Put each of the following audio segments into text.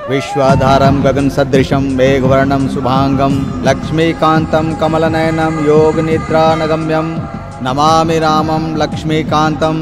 विश्वाधारं गगन सदृशं मेघवर्णं शुभांगं लक्ष्मीकान्तं कमलनयनं योगनिद्रानगम्यं नमामि रामं लक्ष्मीकान्तं।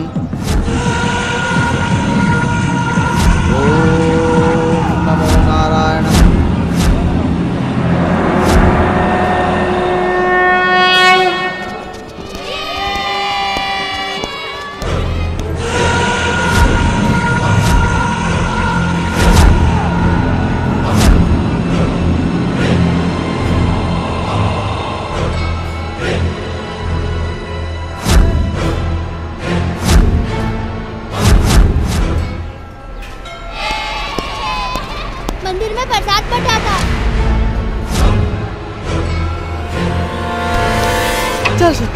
मंदिर में प्रसाद बटा था। चल चल।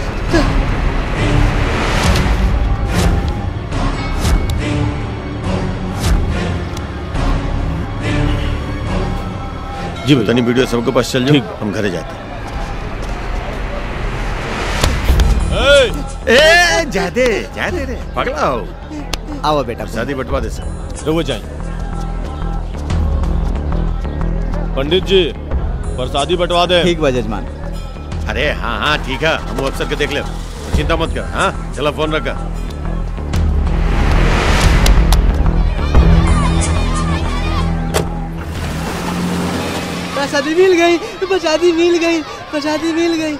जी बतानी वीडियो सबके पास चल जाओ, हम घरे जाते हैं। ए जादे जादे रे पगला हो। आओ बेटा शादी बटवा दे सर। रुको जाए पंडित जी, प्रसादी बंटवा दे। ठीक बा जजमान। अरे हाँ हाँ ठीक है, हम अफसर के देख ले, चिंता मत कर। हाँ चलो फोन रखा। प्रसादी मिल गई, प्रसादी मिल गई, प्रसादी मिल गई।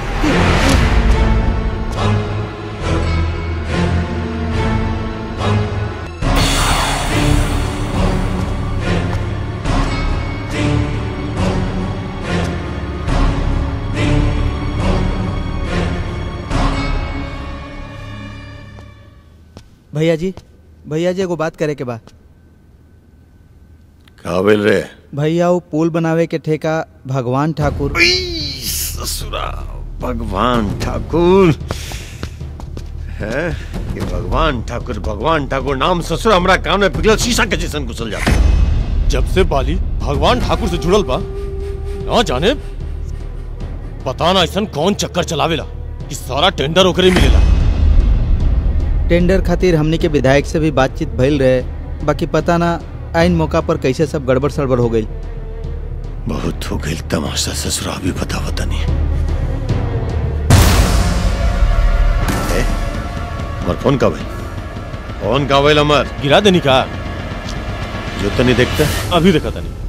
भैया जी एगो बात करे के बा। का बोल रे? भैया वो पुल बनावे के ठेका भगवान ठाकुर। ससुरा भगवान ठाकुर है कि भगवान ठाकुर नाम ससुरा हमरा काम में पिघलल शीशा के जैसन घुसल जाता। जब से बाली भगवान ठाकुर से जुड़ल बा, ना जाने पता ना ऐसा कौन चक्कर चलावेला कि सारा टेंडर ओकरे मिलेला। टेंडर खातिर हमनी के विधायक से भी बातचीत भइल रहे, बाकी पता ना आइन मौका पर कैसे सब गड़बड़ सड़बड़ हो गई। बहुत हो गई तमाशा ससुरा, भी पता नहीं। अमर फोन का भाई, फोन का भाई अमर गिरा देनी का जो तो नहीं देखता, अभी देखा था नहीं।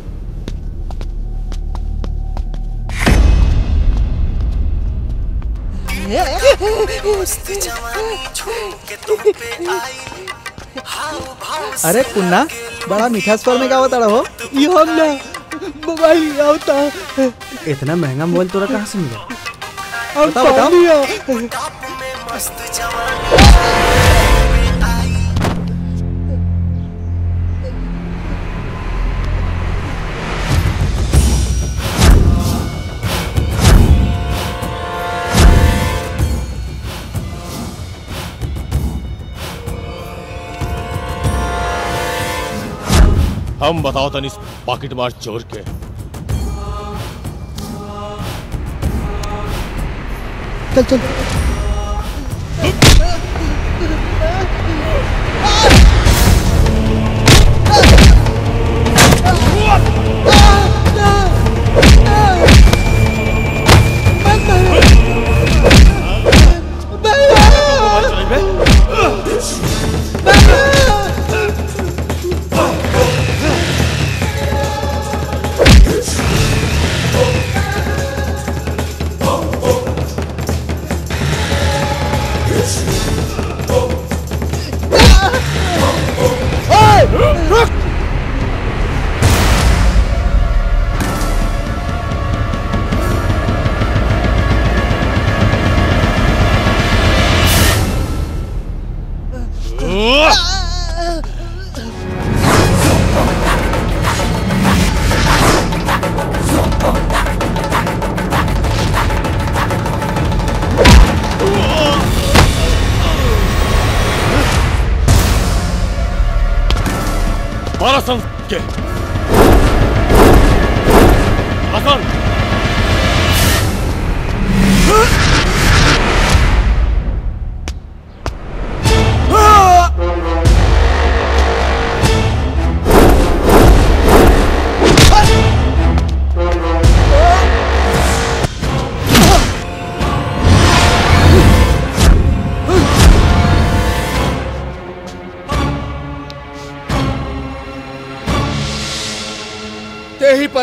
अरे कुन्ना बड़ा मीठा स्वर में गावत हो। ये हम ना मोबाइल आवता। इतना महंगा मोबाइल तोरा कहाँ से मिला? बताओ। हम बताओ तनी पॉकेट मार चोर के। चल चल। के आसान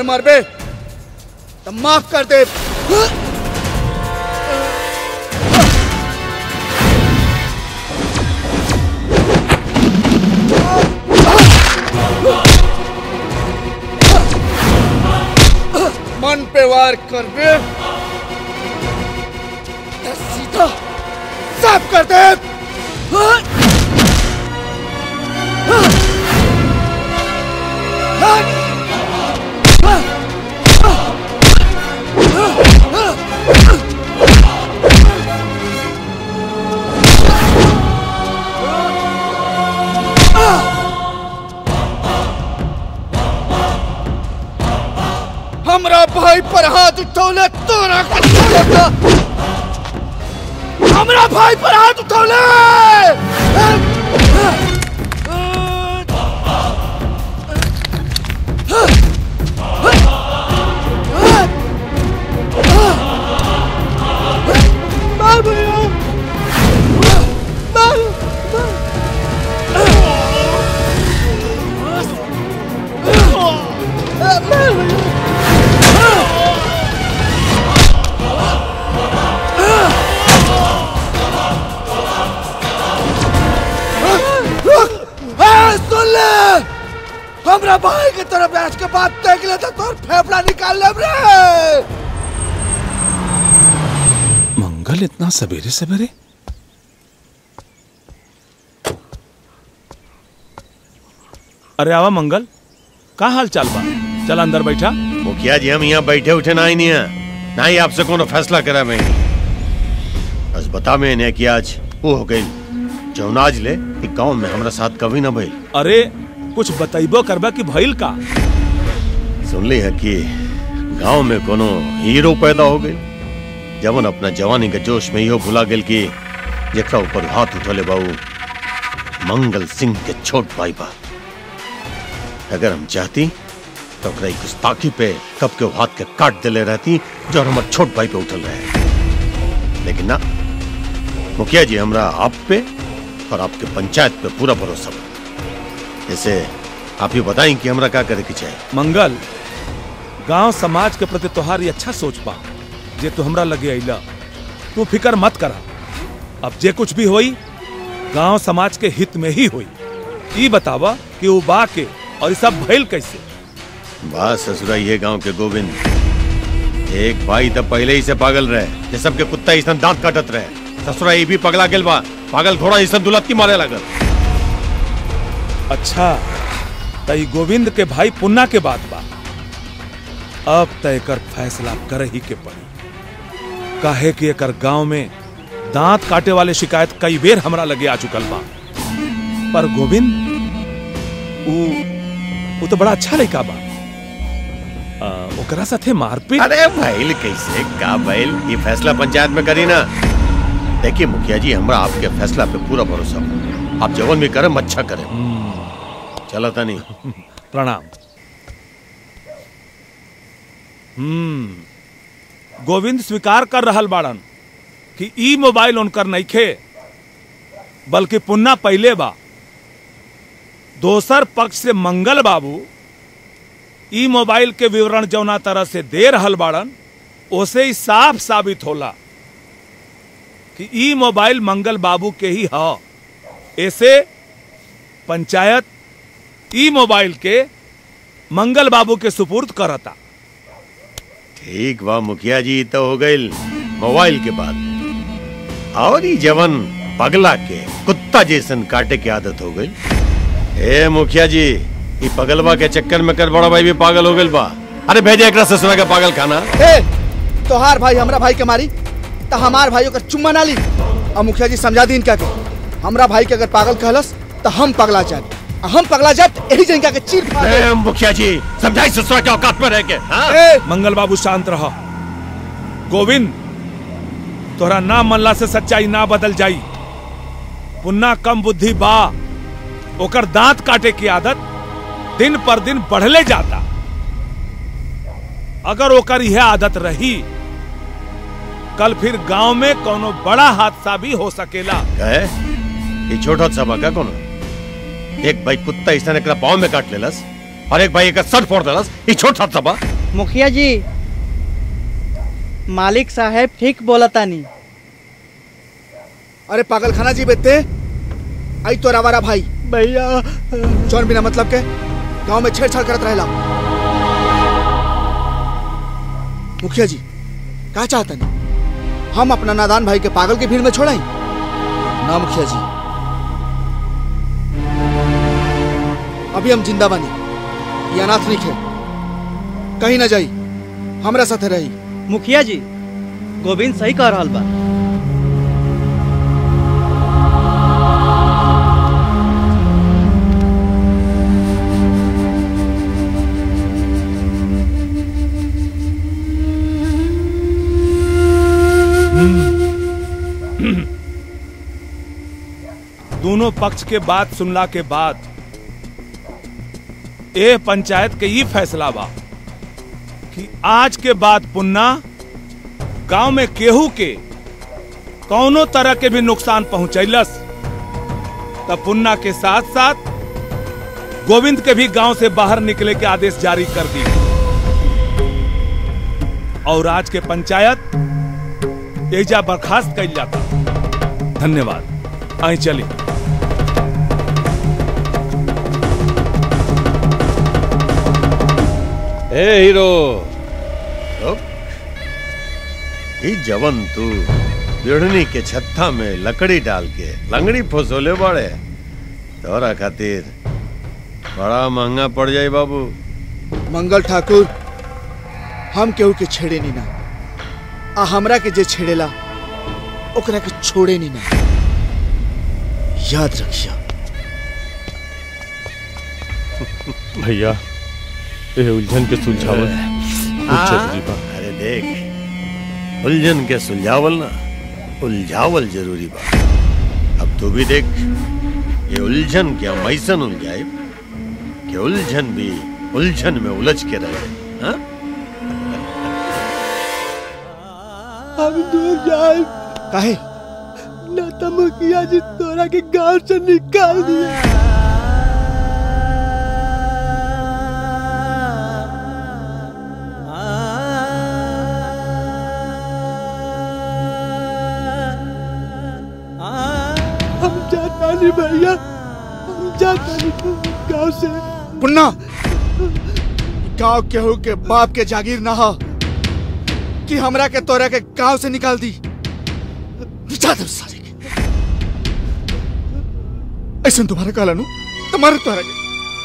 बार मारबे तो माफ कर दे। मन पे वार करबे तो सीधा साफ कर दे। हमरा भाई पर हाथ उठौले तोरा के छोड़ेगा। हमरा भाई पर हाथ उठौले मार भैया मार सुन ले, हमरा भाई की तरफ आज के बाद देख ले तो तोर फेफड़ा निकाल ले रे। मंगल इतना सवेरे सवेरे? अरे आवा मंगल, का हाल चाल बा? चल अंदर बैठा। मुखिया जी हम यहाँ बैठे उठे ना ही नहीं है, ना ही आपसे कोनो फैसला करा मैं। बस बता मैं इन्हें कि आज वो हो गई जौन आज ले गांव में हमारा साथ कभी ना भइल। अरे कुछ बताइबो करबा कि भइल का? सुन ली है कि गांव में कोनो हीरो पैदा हो गई जवन अपना जवानी के जोश में यो भुला गेल कि जेकरा ऊपर हाथ उठले बाबू मंगल सिंह के छोट भाई बा। अगर हम चाहती तो गुस्ताखी पे कब के हाथ के काट देले रहती जो हमारे छोट भाई पे उठल रहे। लेकिन ना, मुखिया जी हमरा आप पे और आपके पंचायत पे पूरा भरोसा बा। जैसे आप ही बताएं कि हमरा क्या करे की चाहिए। मंगल, गांव समाज के प्रति तोहार अच्छा सोच बा जे तू हमरा लगे अइला। तू फिकर मत करा, अब जे कुछ भी होई गांव समाज के हित में ही होई। ई बतावा कि वो बा के और सब भइल कैसे? बस ससुरा ये गांव के गोविंद एक भाई तब पहले ही से पागल रहे, ये सबके कुत्ता इसन दांत काटत रहे। ससुरा ये भी पगला गेल बा, पागल घोड़ा इसन दुलत्ती मारे लगल। अच्छा, तई गोविंद के भाई पुन्ना के बात बा। अब तय कर फैसला कर ही के पड़ी। काहे कि एकर गांव में दांत काटे वाले शिकायत कई बेर हमरा लगे आ चुकल बा। पर गोविंद वो तो बड़ा अच्छा लड़का बा। ओकरा साथे मारपीट। अरे भाईल कैसे का भाईल, ये फैसला पंचायत में करी ना। देखिए मुखिया जी, हमरा आपके फैसला पे पूरा भरोसा हो। आप जवन भी करें अच्छा करें। चला था नहीं। प्रणाम। गोविंद स्वीकार कर रहल बाड़न कि ई मोबाइल उनकर नइखे, बल्कि पुन्ना पहले बा। दोसर पक्ष से मंगल बाबू ई मोबाइल के विवरण जौना तरह से दे रहल बाड़न ओसे ही साफ साबित होला कि ई मोबाइल मंगल बाबू के ही है। ऐसे पंचायत ई मोबाइल के मंगल बाबू के सुपुर्द करता। ठीक बा मुखिया जी, तो हो गई मोबाइल के बाद और ही जवन पगला के कुत्ता जैसन काटे की आदत हो गई। ए मुखिया जी, ये पगलवा के चक्कर में कर बड़ा भाई भी पागल हो गई बा। अरे भेजे एक ससुरा का पागल खाना। तोहार भाई हमरा भाई के मारी तो हमार भाइयों का चुम्मा ना ली। अब मुखिया जी समझा दी इनका के हमरा भाई के अगर पागल कहलस तो हम पगला जाए, हम पगला जाए यही जिनका के चीर फाड़। मुखिया जी समझाई ससुरा के औकात में रह के। मंगल बाबू शांत रहो। गोविंद, तोरा ना मनला से सच्चाई ना बदल जाई। पुन्ना कम बुद्धि बा, ओकर दांत काटे की आदत दिन पर दिन बढ़ले जाता। अगर ओकर यह आदत रही कल फिर गांव में कोनो बड़ा हादसा भी हो सकेला। ये छोटा सा बा का कोनो एक भाई कुत्ता इसने एकरा पाँव में काट लेलस और एक भाई एक सर फोड़ देलस। ई छोट सा सबा। मुखिया जी, मालिक साहब ठीक बोलतानी। अरे पागल खाना जी बेटे, आई तो रवारा भाई भैया जौन बिना मतलब के गांव में छेड़छाड़ करत रहेला। मुखिया जी क्या चाहता नहीं हम अपना नादान भाई के पागल की भीड़ में छोड़ाई? ना मुखिया जी, अभी हम जिंदा बानी, ये अनाथ नहीं है, कहीं ना जाई, हमरा साथे रही। मुखिया जी, गोविंद सही कह रहा बा। दोनों पक्ष के बात सुनला के बाद ए पंचायत के ये फैसला बा कि आज के बाद पुन्ना गांव में केहू के कौनो तरह के भी नुकसान पहुंचैलस तब पुन्ना के साथ साथ गोविंद के भी गांव से बाहर निकले के आदेश जारी कर दी। और आज के पंचायत एजा बर्खास्त कर जाता। धन्यवाद। आई चली। ए हीरो, ई जवन तू बिड़नी के छत्ता में लकड़ी डाल के लंगड़ी फसोले बड़े, तोरा खातिर बड़ा महंगा पड़ जाए बाबू। मंगल ठाकुर, हम केहू के छेड़े नहीं ना, आ हमरा के जे छेड़ेला ओकरा के छोड़े नहीं ना, याद रखिया। भैया ये उलझन के सुलझावल जरूरी बा। अरे देख, उलझन के सुलझावल ना उलझावल जरूरी बा। अब तू भी देख, ये उलझन क्या मैसन उलझाए कि उलझन भी उलझन में उलझ के रहे। हाँ? हम दूर जाए काहे? ना तो मुखिया जी तोरा के गांव से निकाल दिया। हम जाता नहीं भैया, हम जाता नहीं गांव से। पुन्ना, गांव केहू के बाप के जागीर ना हो कि हमरा के तोरा के गांव से निकाल दी। जा दे सारे के। ऐसा तुम्हारा कहला नु, तुम्हारे तोरा के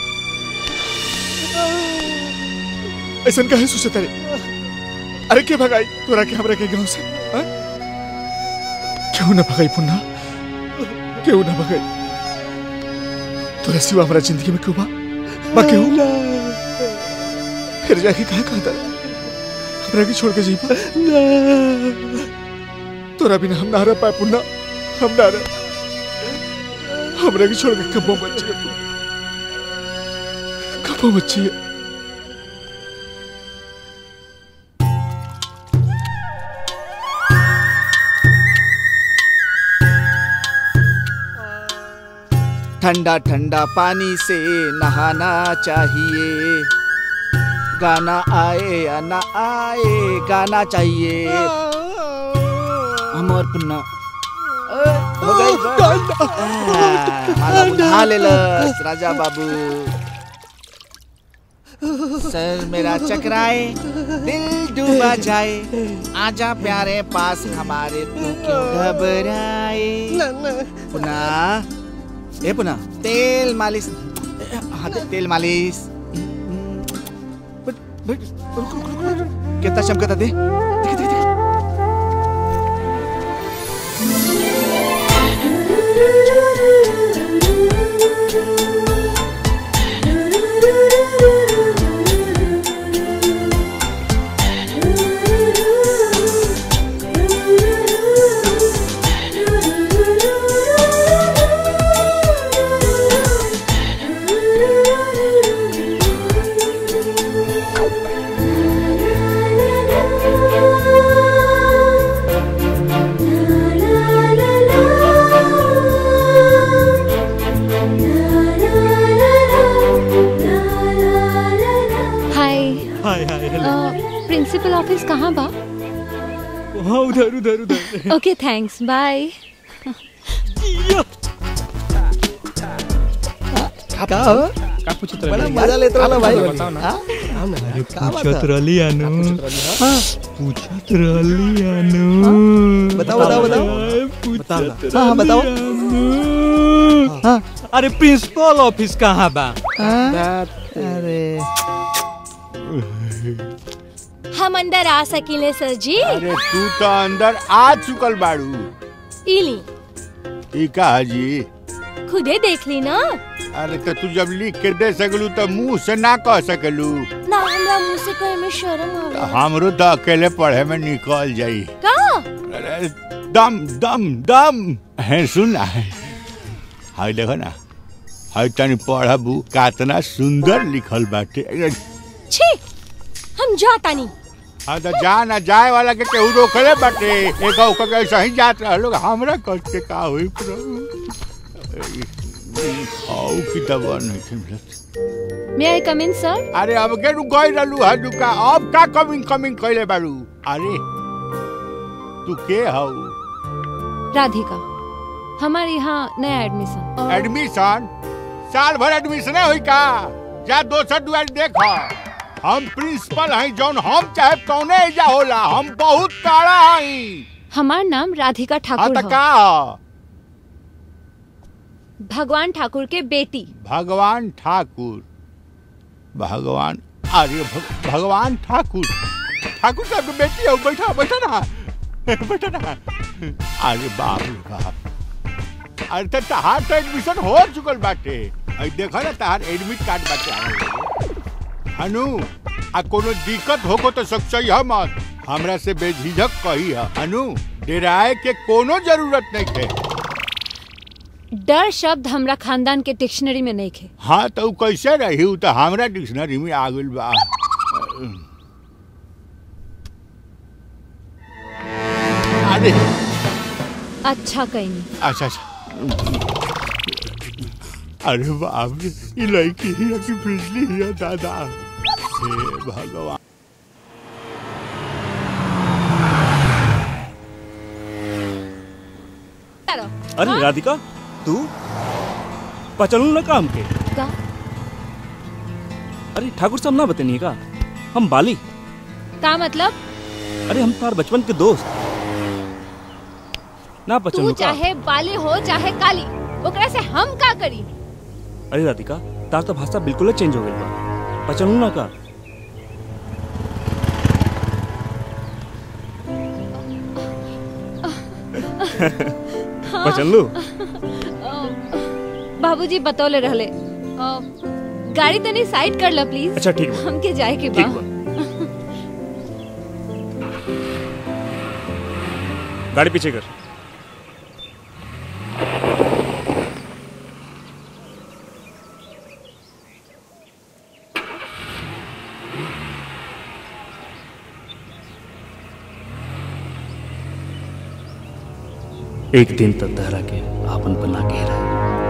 ऐसा कहे सोचे तेरे। अरे के भगाई तोरा के हमरा के गांव से? हाँ? क्यों ना भगाई पुन्ना, क्यों ना भगाई? तोरा सिवा हमरा जिंदगी में क्यों बा क्यों? फिर जाके कहा कहता हमरा के छोड़ के जी ना, तोरा बिना हम ना रह पाए पुन्ना, हम ना रह। हमरा के छोड़ के कब्बो मत जिए, कब्बो मत जिए। ठंडा ठंडा पानी से नहाना चाहिए, गाना आए या ना आए गाना चाहिए। हम और पुन्ना हो गई ले लस राजा बाबू। सर मेरा चकराए, दिल डूबा जाए, आजा प्यारे पास हमारे, तू क्यों घबराए? पुना ए पुना तेल मालिश, हाँ तेल मालिश। कितना चमकता दे, देख देख देख। उधर उधर उधर। Okay thanks, bye. का हो का पूछत बड़ा रहली? मजा लेत रहला भाई। बताओ ना। हाँ? अरे का पूछत बात है? रहली अनु, हाँ, पूछत रहली अनु। बताओ बताओ बताओ। पूछत हाँ, हाँ, बताओ। रहली अनु। हाँ। अरे प्रिंसिपल ऑफिस कहाँ बा? हाँ? अरे हम अंदर आ सकीले सर जी? अरे तू तो अंदर आ चुकल बाड़ू। इली ई का जी? खुदे देख ली ना। अरे तो तू जब लिख के दे सकलू तो मुंह से ना कह सकलू। ना हमरा मुंह से कहे में शर्म तो आवे। हमरो तो अकेले पढ़े में निकल जाई। का? अरे दम दम दम है सुन है। हाय देखो ना, हाय तनी पढ़बू कितना सुंदर लिखल बाटे। छी, हम जाता नहीं। हाँ तो जा ना जाए वाला के केहू रोकले बाटे। एक औका के सही जात रहलो हमरा कष्ट के का होई प्रभु। खाओ की दवा नहीं मिलत। मे आई कम इन सर? अरे अब के गई रहलू है दुका, अब का कमिंग कमिंग कइले बारू। अरे तू के हौ? राधिका, हमारे यहाँ नया एडमिशन। एडमिशन? साल भर एडमिशन होई का? जा दोसर दुआर देख। हम प्रिंसिपल हैं, जौन हम चाहे कौने एजा होला। हम बहुत काड़ा हई। हमार नाम राधिका हाँ ठाकुर तो है। का? भगवान ठाकुर के बेटी। भगवान ठाकुर? भगवान, अरे भगवान ठाकुर, ठाकुर साहब की बेटी हो। बैठा बैठा ना, बैठा ना। अरे बाप रे बाप। अरे तो तहार तो एडमिशन हो चुकल बाटे। अरे देखो ना तहार एडमिट कार्ड बाटे। अनु आ कोनो दिक्कत होको तो सकसई है मत, हमरा से बेझिझक कही है। अनु डराए के कोनो जरूरत नहीं है। डर शब्द हमरा खानदान के डिक्शनरी में नहीं खे। हाँ तो कैसे रही हूँ तो हमरा डिक्शनरी में आ गइल बा। अरे अच्छा कहीं नहीं। अच्छा अच्छा। अरे बाप रे, ये लड़की ही कि बिजली ही है दादा। हे भगवान। अरे राधिका, तू पचलू ना काम के? का? अरे ठाकुर साहब ना बतनिए का, हम बाली। का मतलब? अरे हम तार बचपन के दोस्त ना तू पचलू का। चाहे बाली हो चाहे काली, ओकरा से हम का करी? अरे राधिका, तार तो भाषा बिल्कुल चेंज हो गई बा। पचलू ना का? पचलू? बाबूजी बतौले रहले। गाड़ी तनी साइड कर ला प्लीज। अच्छा ठीक बा। हमके जाए के ठीक बा। बा। गाड़ी पीछे कर। एक दिन तक तहरा के आपन बना के रहे।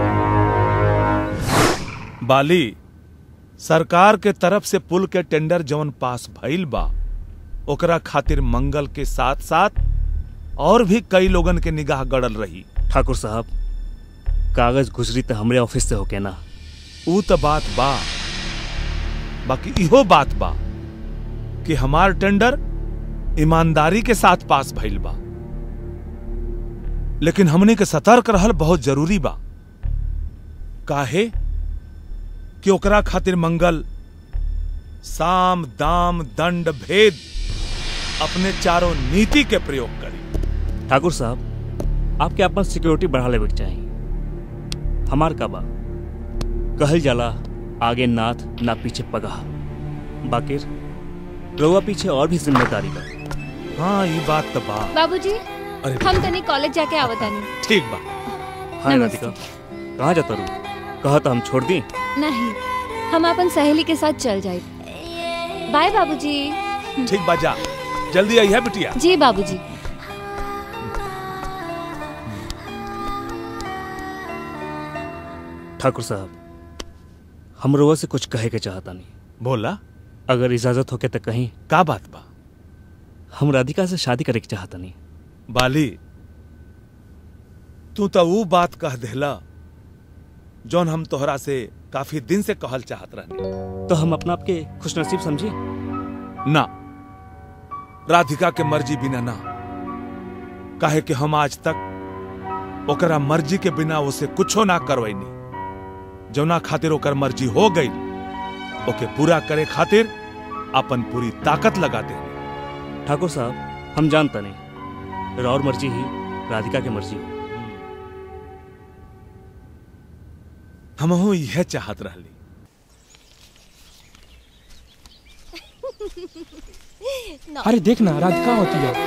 बाली, सरकार के तरफ से पुल के टेंडर जवन पास भइल बा, ओकरा खातिर मंगल के साथ साथ और भी कई लोगन के निगाह गड़ल रही। ठाकुर साहब, कागज गुजरी तो हमरे ऑफिस से होके ना। ऊ तो बात बा, बाकी इहो बात बा कि हमार टेंडर ईमानदारी के साथ पास भइल बा, लेकिन हमने के सतर्क रहल बहुत जरूरी बा। काहे कि ओकरा खातिर मंगल साम दाम दंड भेद अपने चारों नीति के प्रयोग करी। ठाकुर साहब, आपके अपन सिक्योरिटी बढ़ा लेवे के चाहिए। हमार का बा कहल जाला, आगे नाथ ना पीछे पगाह। बाकी रउआ पीछे और भी जिम्मेदारी बा। हाँ, ये बात तो बा। बाबूजी, अरे हम तनी कॉलेज जाके आवतानी। ठीक बा। हाँ नमस्ते। राधिका, कहाँ जाता रू? कहा तो हम छोड़ दी। नहीं, हम अपन सहेली के साथ चल जाए। बाय बाबूजी। ठीक बा, जा जल्दी आई है बिटिया। जी बाबूजी। ठाकुर साहब, हम रउआ से कुछ कहे के चाहता नहीं। बोला। अगर इजाजत होके तो कहीं। का बात बा? हम राधिका से शादी करे के चाहता नहीं। बाली तू तो वो बात कह देला जौन हम तोहरा से काफी दिन से कहल चाहत रहने। तो हम अपना आपके खुशनसीब समझे ना, राधिका के मर्जी बिना ना, काहे कि हम आज तक ओकरा मर्जी के बिना उसे कुछो ना करवैनी। जौना खातिर ओकर मर्जी हो गई ओके पूरा करे खातिर अपन पूरी ताकत लगा दे। ठाकुर साहब हम जानता नहीं, और मर्जी ही राधिका की मर्जी हो। हमहू यह चाहत रहली। अरे देख ना राधिका होती है।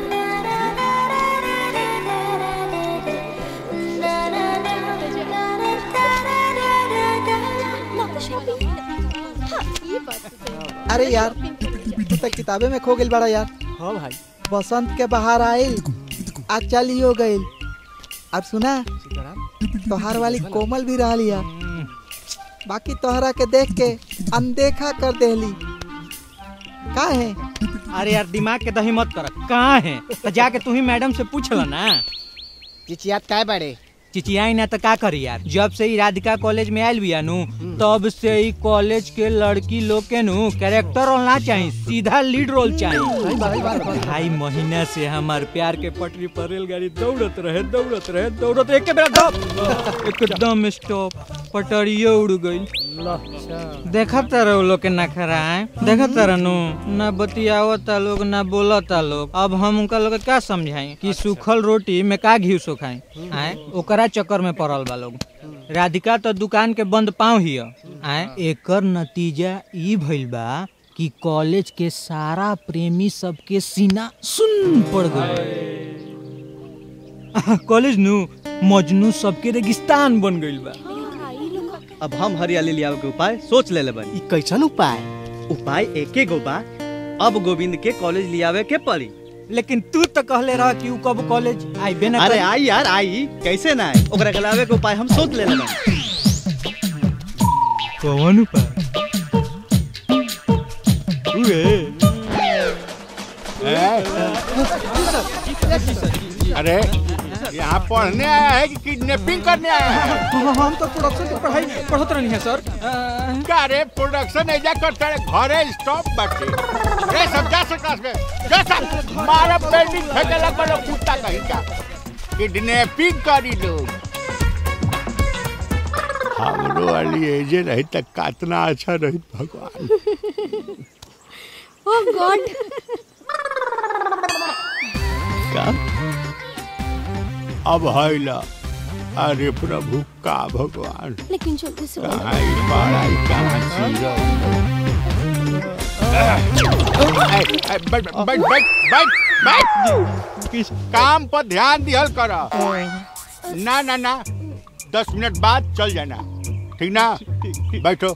अरे यार तू तो किताबे में खो गइल बड़ा यार। हाँ भाई, बसंत के बाहर आइल आज चली हो गइल। अब सुना तोहार वाली कोमल भी रह लिया, बाकी तोहरा के देख के अनदेखा कर देली। का है? अरे यार दिमाग के दही मत कर। कहाँ है तो जाके तू ही मैडम से पूछ लो ना। चिचियात काय बड़े चिचियाई ना तो का करी यार। जब से ही राधिका कॉलेज में आयल बिया नु तब से ही कॉलेज के लड़की लोग के नु कैरेक्टर रोल ना चाहिए, सीधा लीड रोल चाहिए। ढाई महीना से हमार प्यार के पटरी पर रेलगाड़ी दौड़त रहे एक के बेरा एकदम स्टॉप, पटरियो उड़ गई। देखा तारा लोग के नखरा है, देखा तारा नु ना बतियावता लोग ना बोलता लोग। अब हम उनका लोग क्या समझाएं कि सूखल रोटी में का घी सुखाएं। ओकरा चक्कर में पड़ल बा लोग। राधिका तो दुकान के बंद पाँव ही एकर नतीजा ई भइल बा कि कॉलेज के सारा प्रेमी सबके सीना सुन पड़ गए। कॉलेज नु मजनू सबके रेगिस्तान बन गइल बा। अब हम हरियाली लियावे के उपाय सोच ले लेबन। ई कैसन उपाय? उपाय एके गो बा, अब गोविंद के कॉलेज लियावे के पड़ी। लेकिन तू तो कहले रहा कि उ कब कॉलेज आइबे ना। अरे आई यार आई, कैसे ना आई? ओकरा के लावे के उपाय हम सोच ले लेबन। कौन उपाय? अरे यहाँ पढ़ने आया है कि किडनैपिंग करने आया है? हम तो प्रोडक्शन की पढ़ाई पढ़त रहनी है सर। क्या रे प्रोडक्शन ऐजा करता है? घरे स्टॉप बाटे रे सब जा सकता है जैसा मारा पेंटिंग फेंके लग लो कुत्ता कहीं का। किडनैपिंग करी लोग। हमरो वाली एजे रही तक कितना अच्छा रही भगवान। ओह गॉड। का अब हैला। अरे प्रभु का भगवान। लेकिन जल्दी से काम पर ध्यान दिहल कर। ना ना ना 10 मिनट बाद चल जाना, ठीक ना? बैठो।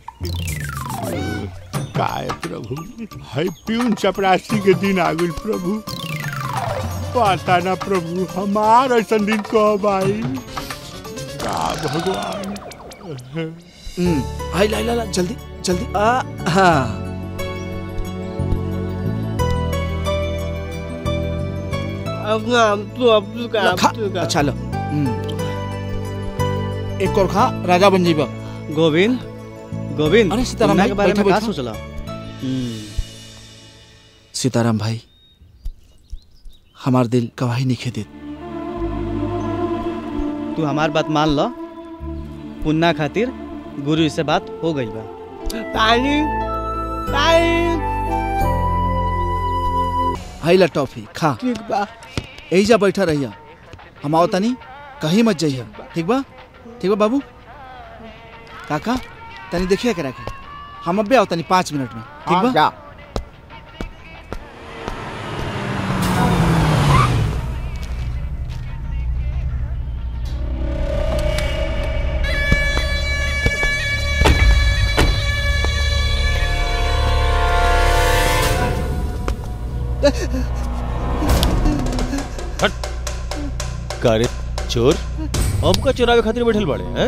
काय प्रभु है प्यून चपरासी के दिन आ गई प्रभु। पता ना प्रभु हमार ऐसा दिन कब आई का भगवान। आई ला जल्दी जल्दी। हाँ अच्छा लो एक और खा, राजा बन जीबा। गोविंद गोविंद अरे सीताराम भाई के बारे में बैठो, का बैठो। सोचला? सीताराम भाई हमार दिल गवाही नहीं देत। तू हमार बात मान लो, पुन्ना खातिर गुरु से बात हो गई बा। हाई ला टॉफी खा। ठीक बा। एजा बैठा रहिया, हम आओ तनी कहीं मत जाइए। ठीक बा बाबू। काका तनी देखिए करा के हम अबे आओ तनी 5 मिनट में। ठीक बा? कारे चोर हमका चुरावे खातिर बैठल बाड़े हैं?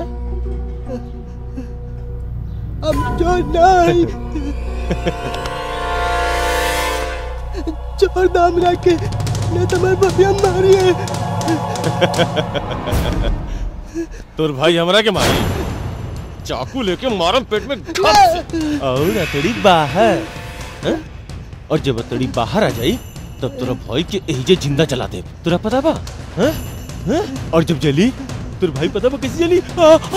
अब जो नहीं चोर नाम रखे ने तो मैं भैया मारी है। तोर भाई हमरा के मारी, चाकू लेके मारम पेट में घप। और अतड़ी बाहर, हैं? और जब अतड़ी बाहर आ जाई तब तोरा भाई के एजे जिंदा जला दे। तोरा पता बा? हैं? हैं? और जब जली तोर भाई पता बा कैसे जली?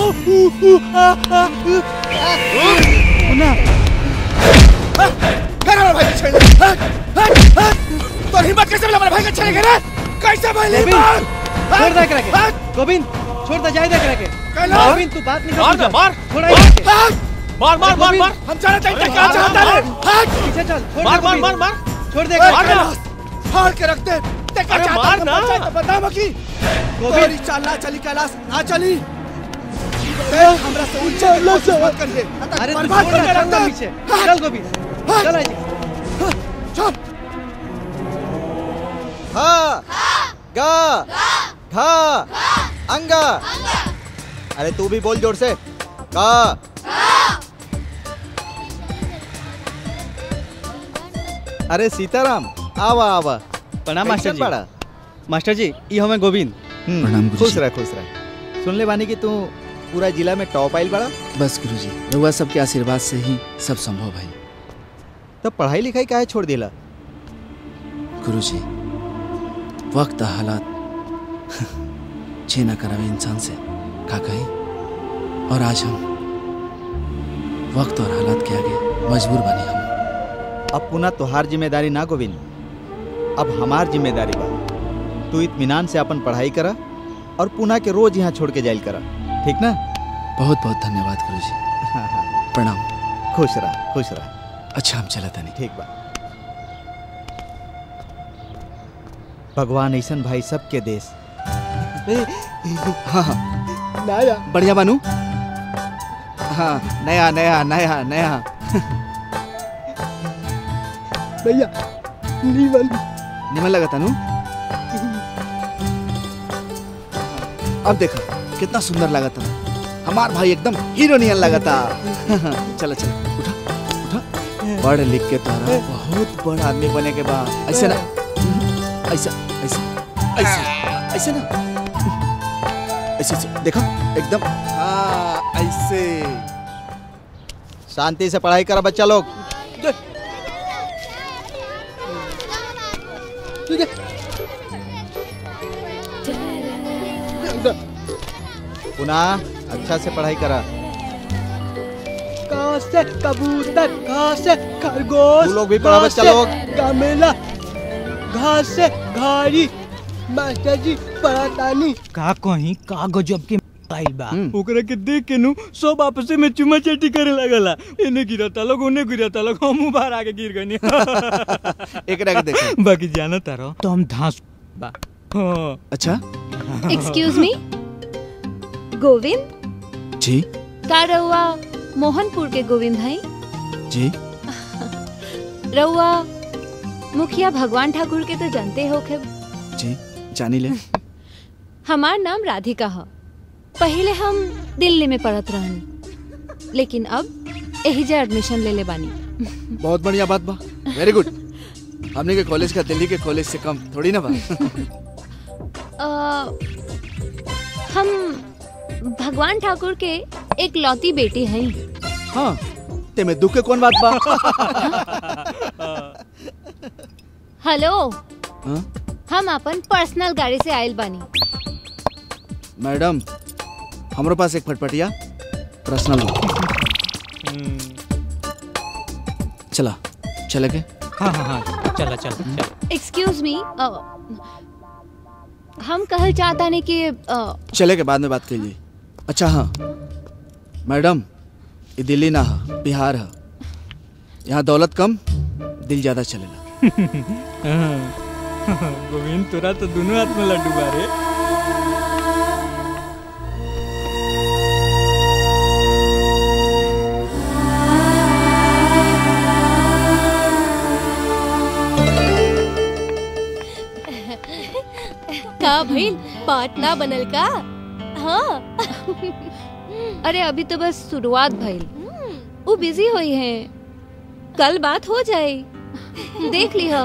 हमारा भाई छेड़ ले। तो हिम्मत कैसे मिला हमारे भाई का छेड़ेगा ना? कैसे भाई ले मार? छोड़ दे करके गोविंद, छोड़ दे जाए दे करके। गोविंद तू बात नहीं कर। मार दे, मार छोड़ा मार मार मार मार। हम जाना चाहिए क्या चाहता है? पीछे चल। मार मार मार मार। छोड़ दे फाड़ के रख दे। ते क्या चाहता मार ना। तो बता मकी। गोविंद चल ना चली कैलाश ना चली। देख हमरा से ऊंचा मत करिए। अरे तू बर्बाद छोड़ करके ना, रख चल दे। पीछे चल गोविंद चल आइए। हा गा घा अंगा। अरे तू भी बोल जोर से। का अरे सीताराम आवा आवा। प्रणाम मास्टर जी। बड़ा मास्टर जी ये हमें गोविंद। प्रणाम खुश रह खुश रह। सुन ले बानी कि तू पूरा जिला में टॉप आइल बड़ा। बस गुरुजी रउआ सबके आशीर्वाद से ही सब संभव है। तब पढ़ाई लिखाई काहे छोड़ दिला? गुरुजी वक्त हालात छे ना करावे इंसान से का कही। और आज हम वक्त और हालात के आगे मजबूर बने हम। अब पुनः तुहार जिम्मेदारी ना गोविंद, अब हमार जिम्मेदारी बा। तू इत्मीनान से अपन पढ़ाई करा और पुनः के रोज यहाँ छोड़ के जाइल करा, ठीक ना? बहुत बहुत धन्यवाद गुरुजी। प्रणाम। खुश रहा खुश रहा। अच्छा हम चला तनी। ठीक बा। भगवान ऐसन भाई सबके देश। हाँ हाँ नया बढ़िया बानू। हाँ नया नया नया नया। भैया नीमन निमन लगा तानू। अब देखा कितना सुंदर लगा था। हमार भाई एकदम हीरो नियन लगा था। चला चला उठा उठा। पढ़ लिख के तारा बहुत बड़ा आदमी बने के बाद ऐसे ना ऐसा ऐसा ऐसा ऐसे ना ऐसे ऐसे देखा एकदम। हाँ ऐसे। शांति से पढ़ाई करा बच्चा लोग। पुनः अच्छा से पढ़ाई करा। कहाँ से कबूतर, कहाँ से खरगोश, तू लोग भी पढ़ा बच्चा लोग। कामेला, घास से घारी। मास्टर जी पढ़ातानी। का कहीं का गजब के आइल बा। ओकरा के देख के नु सब आपस में चुमा चाटी करे लगला। एने गिरता लोग ओने गिरता लोग, हम बाहर आके गिर गनी। एकरा के देखो। बाकी जाना तारो तो हम धांस बा। हां अच्छा एक्सक्यूज मी गोविंद जी। का रउआ मोहनपुर के गोविंद हैं? जी। रउआ मुखिया भगवान ठाकुर के तो जानते हो खे? जी जानी ले। हमार नाम राधिका है। पहले हम दिल्ली में पढ़त रहनी, लेकिन अब एहिजे एडमिशन ले ले बानी। बहुत बढ़िया बात बा। Very good. हमने के कॉलेज का दिल्ली के कॉलेज से कम थोड़ी ना बा। हम भगवान ठाकुर के एक लौती बेटी हैं। हाँ ते में दुख के कौन बात बा? हेलो। हाँ? हम अपन पर्सनल गाड़ी से आयल बानी। मैडम हमारे पास एक फटफटिया पर्सनल हो। चला चले के। हाँ हाँ हाँ चला चला चला। एक्सक्यूज मी हम कहल चाहता नहीं कि चले के बाद में बात कीजिए। अच्छा हाँ मैडम ये दिल्ली ना है, बिहार है। यहाँ दौलत कम दिल ज्यादा चलेला। गोविंद तोरा तो दोनों हाथ में लड्डू बारे। का भइल बात ना बनल का? हाँ अरे अभी तो बस शुरुआत भइल। वो बिजी हुई है, कल बात हो जाए। देख लियो।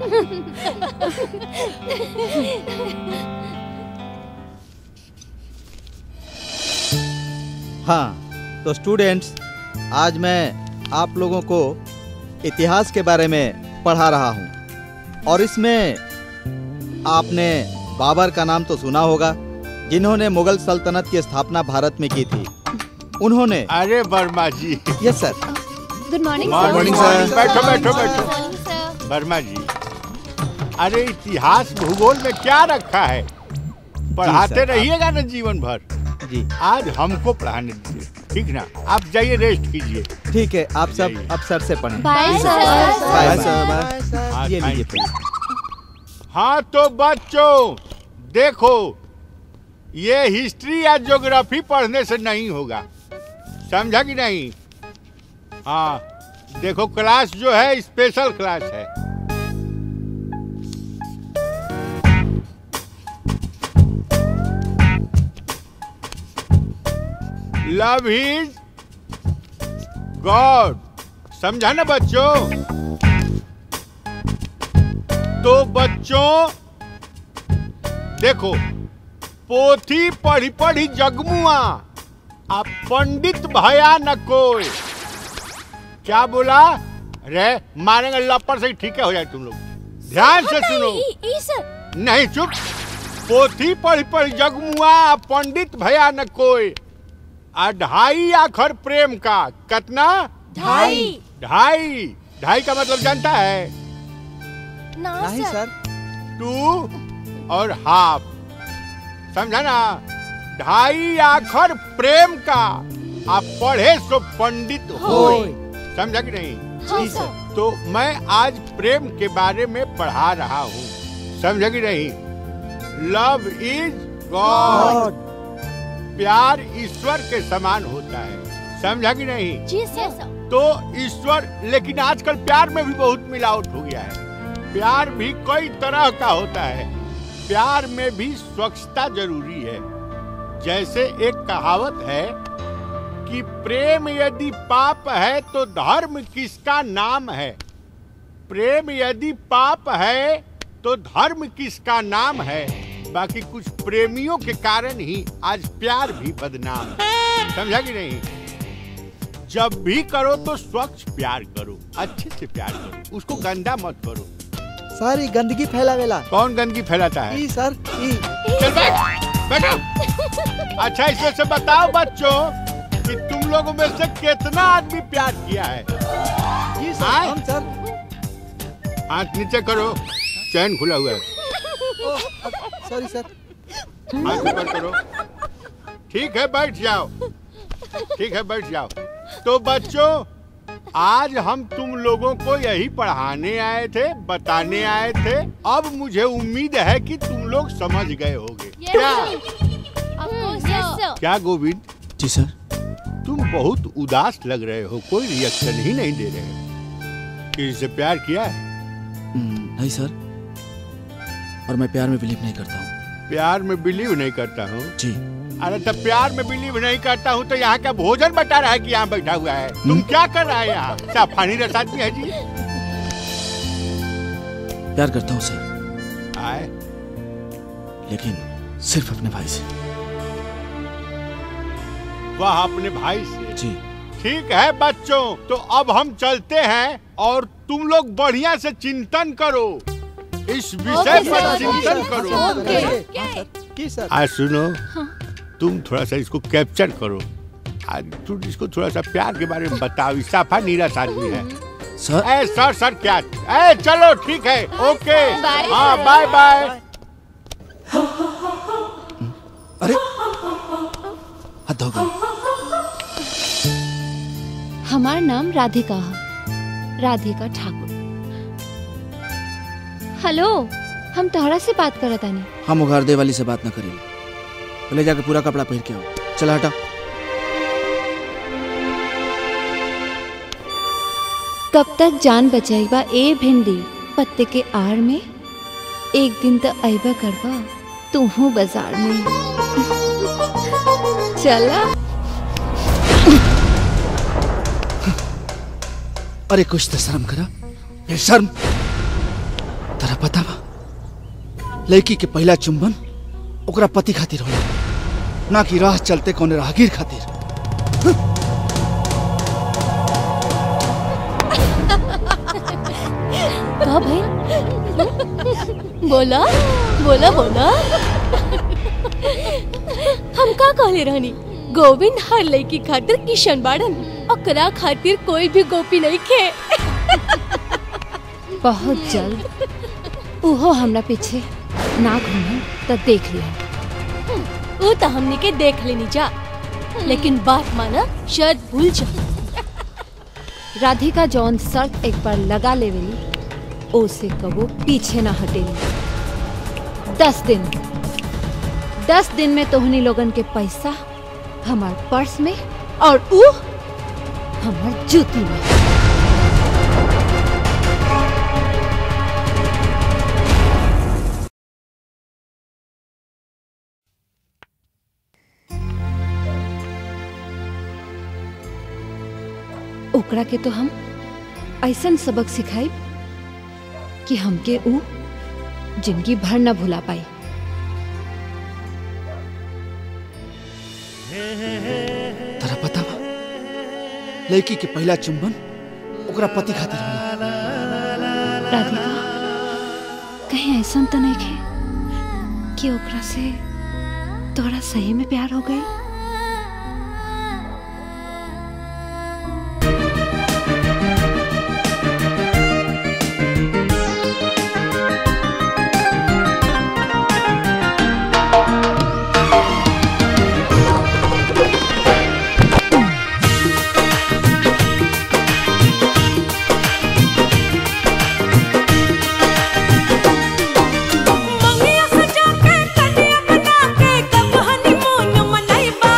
हाँ तो स्टूडेंट्स, आज मैं आप लोगों को इतिहास के बारे में पढ़ा रहा हूँ और इसमें आपने बाबर का नाम तो सुना होगा, जिन्होंने मुगल सल्तनत की स्थापना भारत में की थी। उन्होंने अरे Verma ji. Yes sir. Good morning good morning sir. बैठो बैठो बैठो। वर्मा जी, अरे इतिहास भूगोल में क्या रखा है, पढ़ाते रहिएगा ना जीवन भर। जी आज हमको पढ़ाने दीजिए, ठीक ना? आप जाइए रेस्ट कीजिए। ठीक है, आप सब अब सर से पढ़ें। Bye sir. Bye sir. ये लीजिए। हाँ तो बच्चों देखो, ये हिस्ट्री या ज्योग्राफी पढ़ने से नहीं होगा, समझा कि नहीं? हाँ देखो, क्लास जो है स्पेशल क्लास है। लव इज गॉड, समझा ना बच्चों? तो बच्चों देखो, पोथी पढ़ी पढ़ी जगमुआ, आप पंडित भया न कोई। क्या बोला? अरे मारेंगे लपड़ से, ठीक है हो जाए तुम लोग। ध्यान से सुनो। नहीं चुप। पोथी पढ़ी पढ़ी जगमुआ, पंडित भया न कोई। 2.5 आखर प्रेम का। कितना? 2.5। 2.5 का मतलब जानता है? नहीं सर। 2 और हाफ, समझा ना? 2.5 आखर प्रेम का, आप पढ़े सो पंडित हो, समझा कि नहीं? जी सर। तो मैं आज प्रेम के बारे में पढ़ा रहा हूँ, समझा कि नहीं? लव इज गॉड, प्यार ईश्वर के समान होता है, समझा कि नहीं? जी सर। तो ईश्वर, लेकिन आजकल प्यार में भी बहुत मिलावट हो गया है। प्यार भी कई तरह का होता है, प्यार में भी स्वच्छता जरूरी है। जैसे एक कहावत है कि प्रेम यदि पाप है तो धर्म किसका नाम है। प्रेम यदि पाप है तो धर्म किसका नाम है। बाकी कुछ प्रेमियों के कारण ही आज प्यार भी बदनाम है, समझा कि नहीं? जब भी करो तो स्वच्छ प्यार करो, अच्छे से प्यार करो, उसको गंदा मत करो। सारी गंदगी फैलावेला। कौन गंदगी फैलाता है? ई सर, ई। चल बैठो। अच्छा इसमें से बताओ बच्चों कि तुम लोगों में से कितना आदमी प्यार किया है? जी सर, हम सर। हाथ नीचे करो, चैन खुला हुआ है। Sorry sir. हाथ ऊपर करो। ठीक है बैठ जाओ, ठीक है बैठ जाओ। तो बच्चों आज हम तुम लोगों को यही पढ़ाने आए थे, बताने आए थे। अब मुझे उम्मीद है कि तुम लोग समझ गए होंगे। क्या गोविंद? जी सर। तुम बहुत उदास लग रहे हो, कोई रिएक्शन ही नहीं दे रहे हो। किसी से प्यार किया है? नहीं सर, और मैं प्यार में बिलीव नहीं करता हूँ। प्यार में बिलीव नहीं करता हूँ? जी। अरे तब प्यार में बिलीव नहीं करता हूँ तो यहाँ का भोजन बता रहा है कि यहाँ बैठा हुआ है। तुम क्या कर रहा है यहाँ? क्या फानी रस आदमी है जी? प्यार करता हूँ सर। आए? लेकिन सिर्फ अपने भाई से। वह अपने भाई से? जी। ठीक है बच्चों, तो अब हम चलते हैं और तुम लोग बढ़िया से चिंतन करो, इस विषय पर चिंतन करो। आज सुनो, तुम थोड़ा सा इसको कैप्चर करो। आज तुम इसको थोड़ा सा प्यार के बारे में बताओ। साफा नीरस आदमी है सर। ए सर क्या? ए चलो ठीक है, ओके, हाँ बाय बाय। अरे हद हो गई। हमार नाम राधिका है, राधिका ठाकुर। हेलो, हम तोहरा से बात करत आनी। हम उघार दे वाली से बात न करें, पहले जाके पूरा कपड़ा पहन के आओ। चला हटा। कब तक जान बचाईबा ए भिंडी पत्ते के आड़ में, एक दिन तो आईबा करबा तू हूँ बाजार में। चला। अरे कुछ तो शर्म करा, बेशर्म। तरा पता बा लड़की के पहला चुंबन ओकरा पति खातिर होला, ना कि राह चलते कौन राहगीर खातिर। का भाई? बोला बोला बोला। हम का कहले रहनी? गोविंद हर लड़की खातिर किशन बाड़न, ओकरा खातिर कोई भी गोपी नहीं खे। बहुत जल्द उहो हमरा पीछे ना घूमे तो देख लिया। वो तो हमने के देख लेनी जा, लेकिन बात माना शायद भूल जा। राधिका जौन शर्त एक बार लगा लेवेली ओसे कबो पीछे ना हटेली। 10 दिन में तोहनी लोगन के पैसा हमार पर्स में और ऊ हमार जूती में। ओकरा के तो हम ऐसन सबक सिखाई कि हमके ऊ जिंदगी भर न भुला पाई। तरा पता बा लड़की के पहला चुंबन ओकरा पति खातिर होला। राधिका कहीं ऐसा तो नहीं खे कि ओकरा से तोरा सही में प्यार हो गई? मंगिया सजा के कन्या बना के कब हनीमून मनाइबा।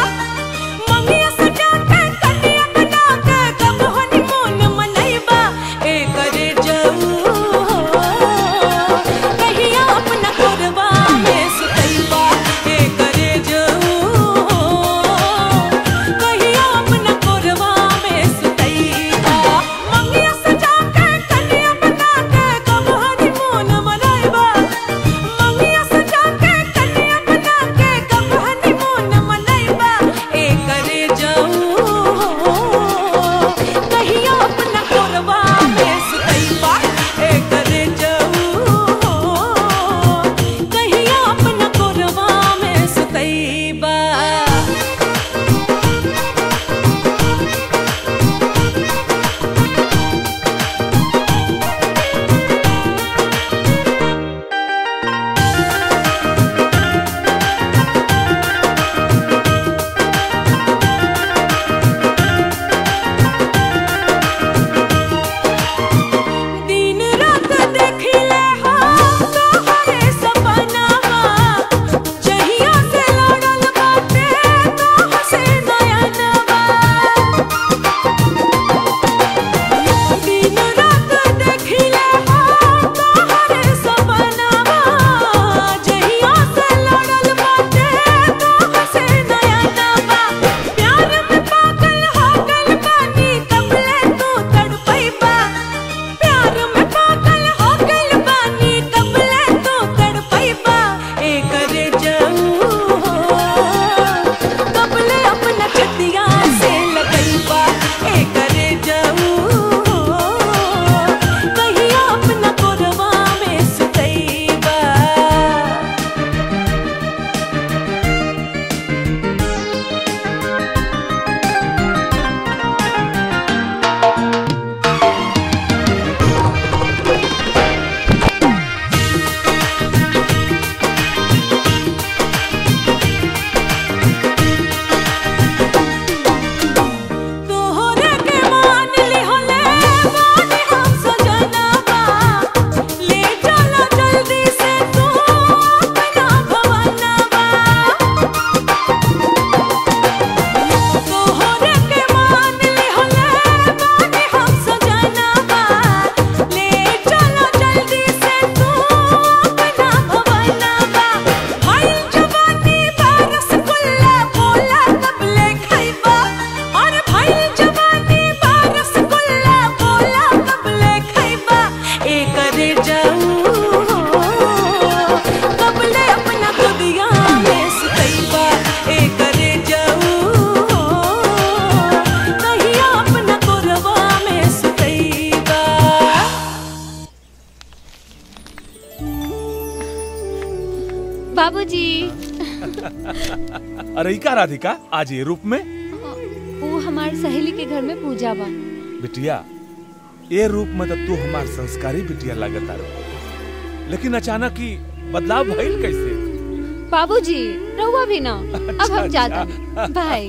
लड़का राधिका आज ये रूप में? वो हमारी सहेली के घर में पूजा बा। बिटिया ये रूप में तो तू हमार संस्कारी बिटिया लगता रहो, लेकिन अचानक ही बदलाव भइल कैसे? बाबूजी रहुआ भी ना। अब हम जाते बाय।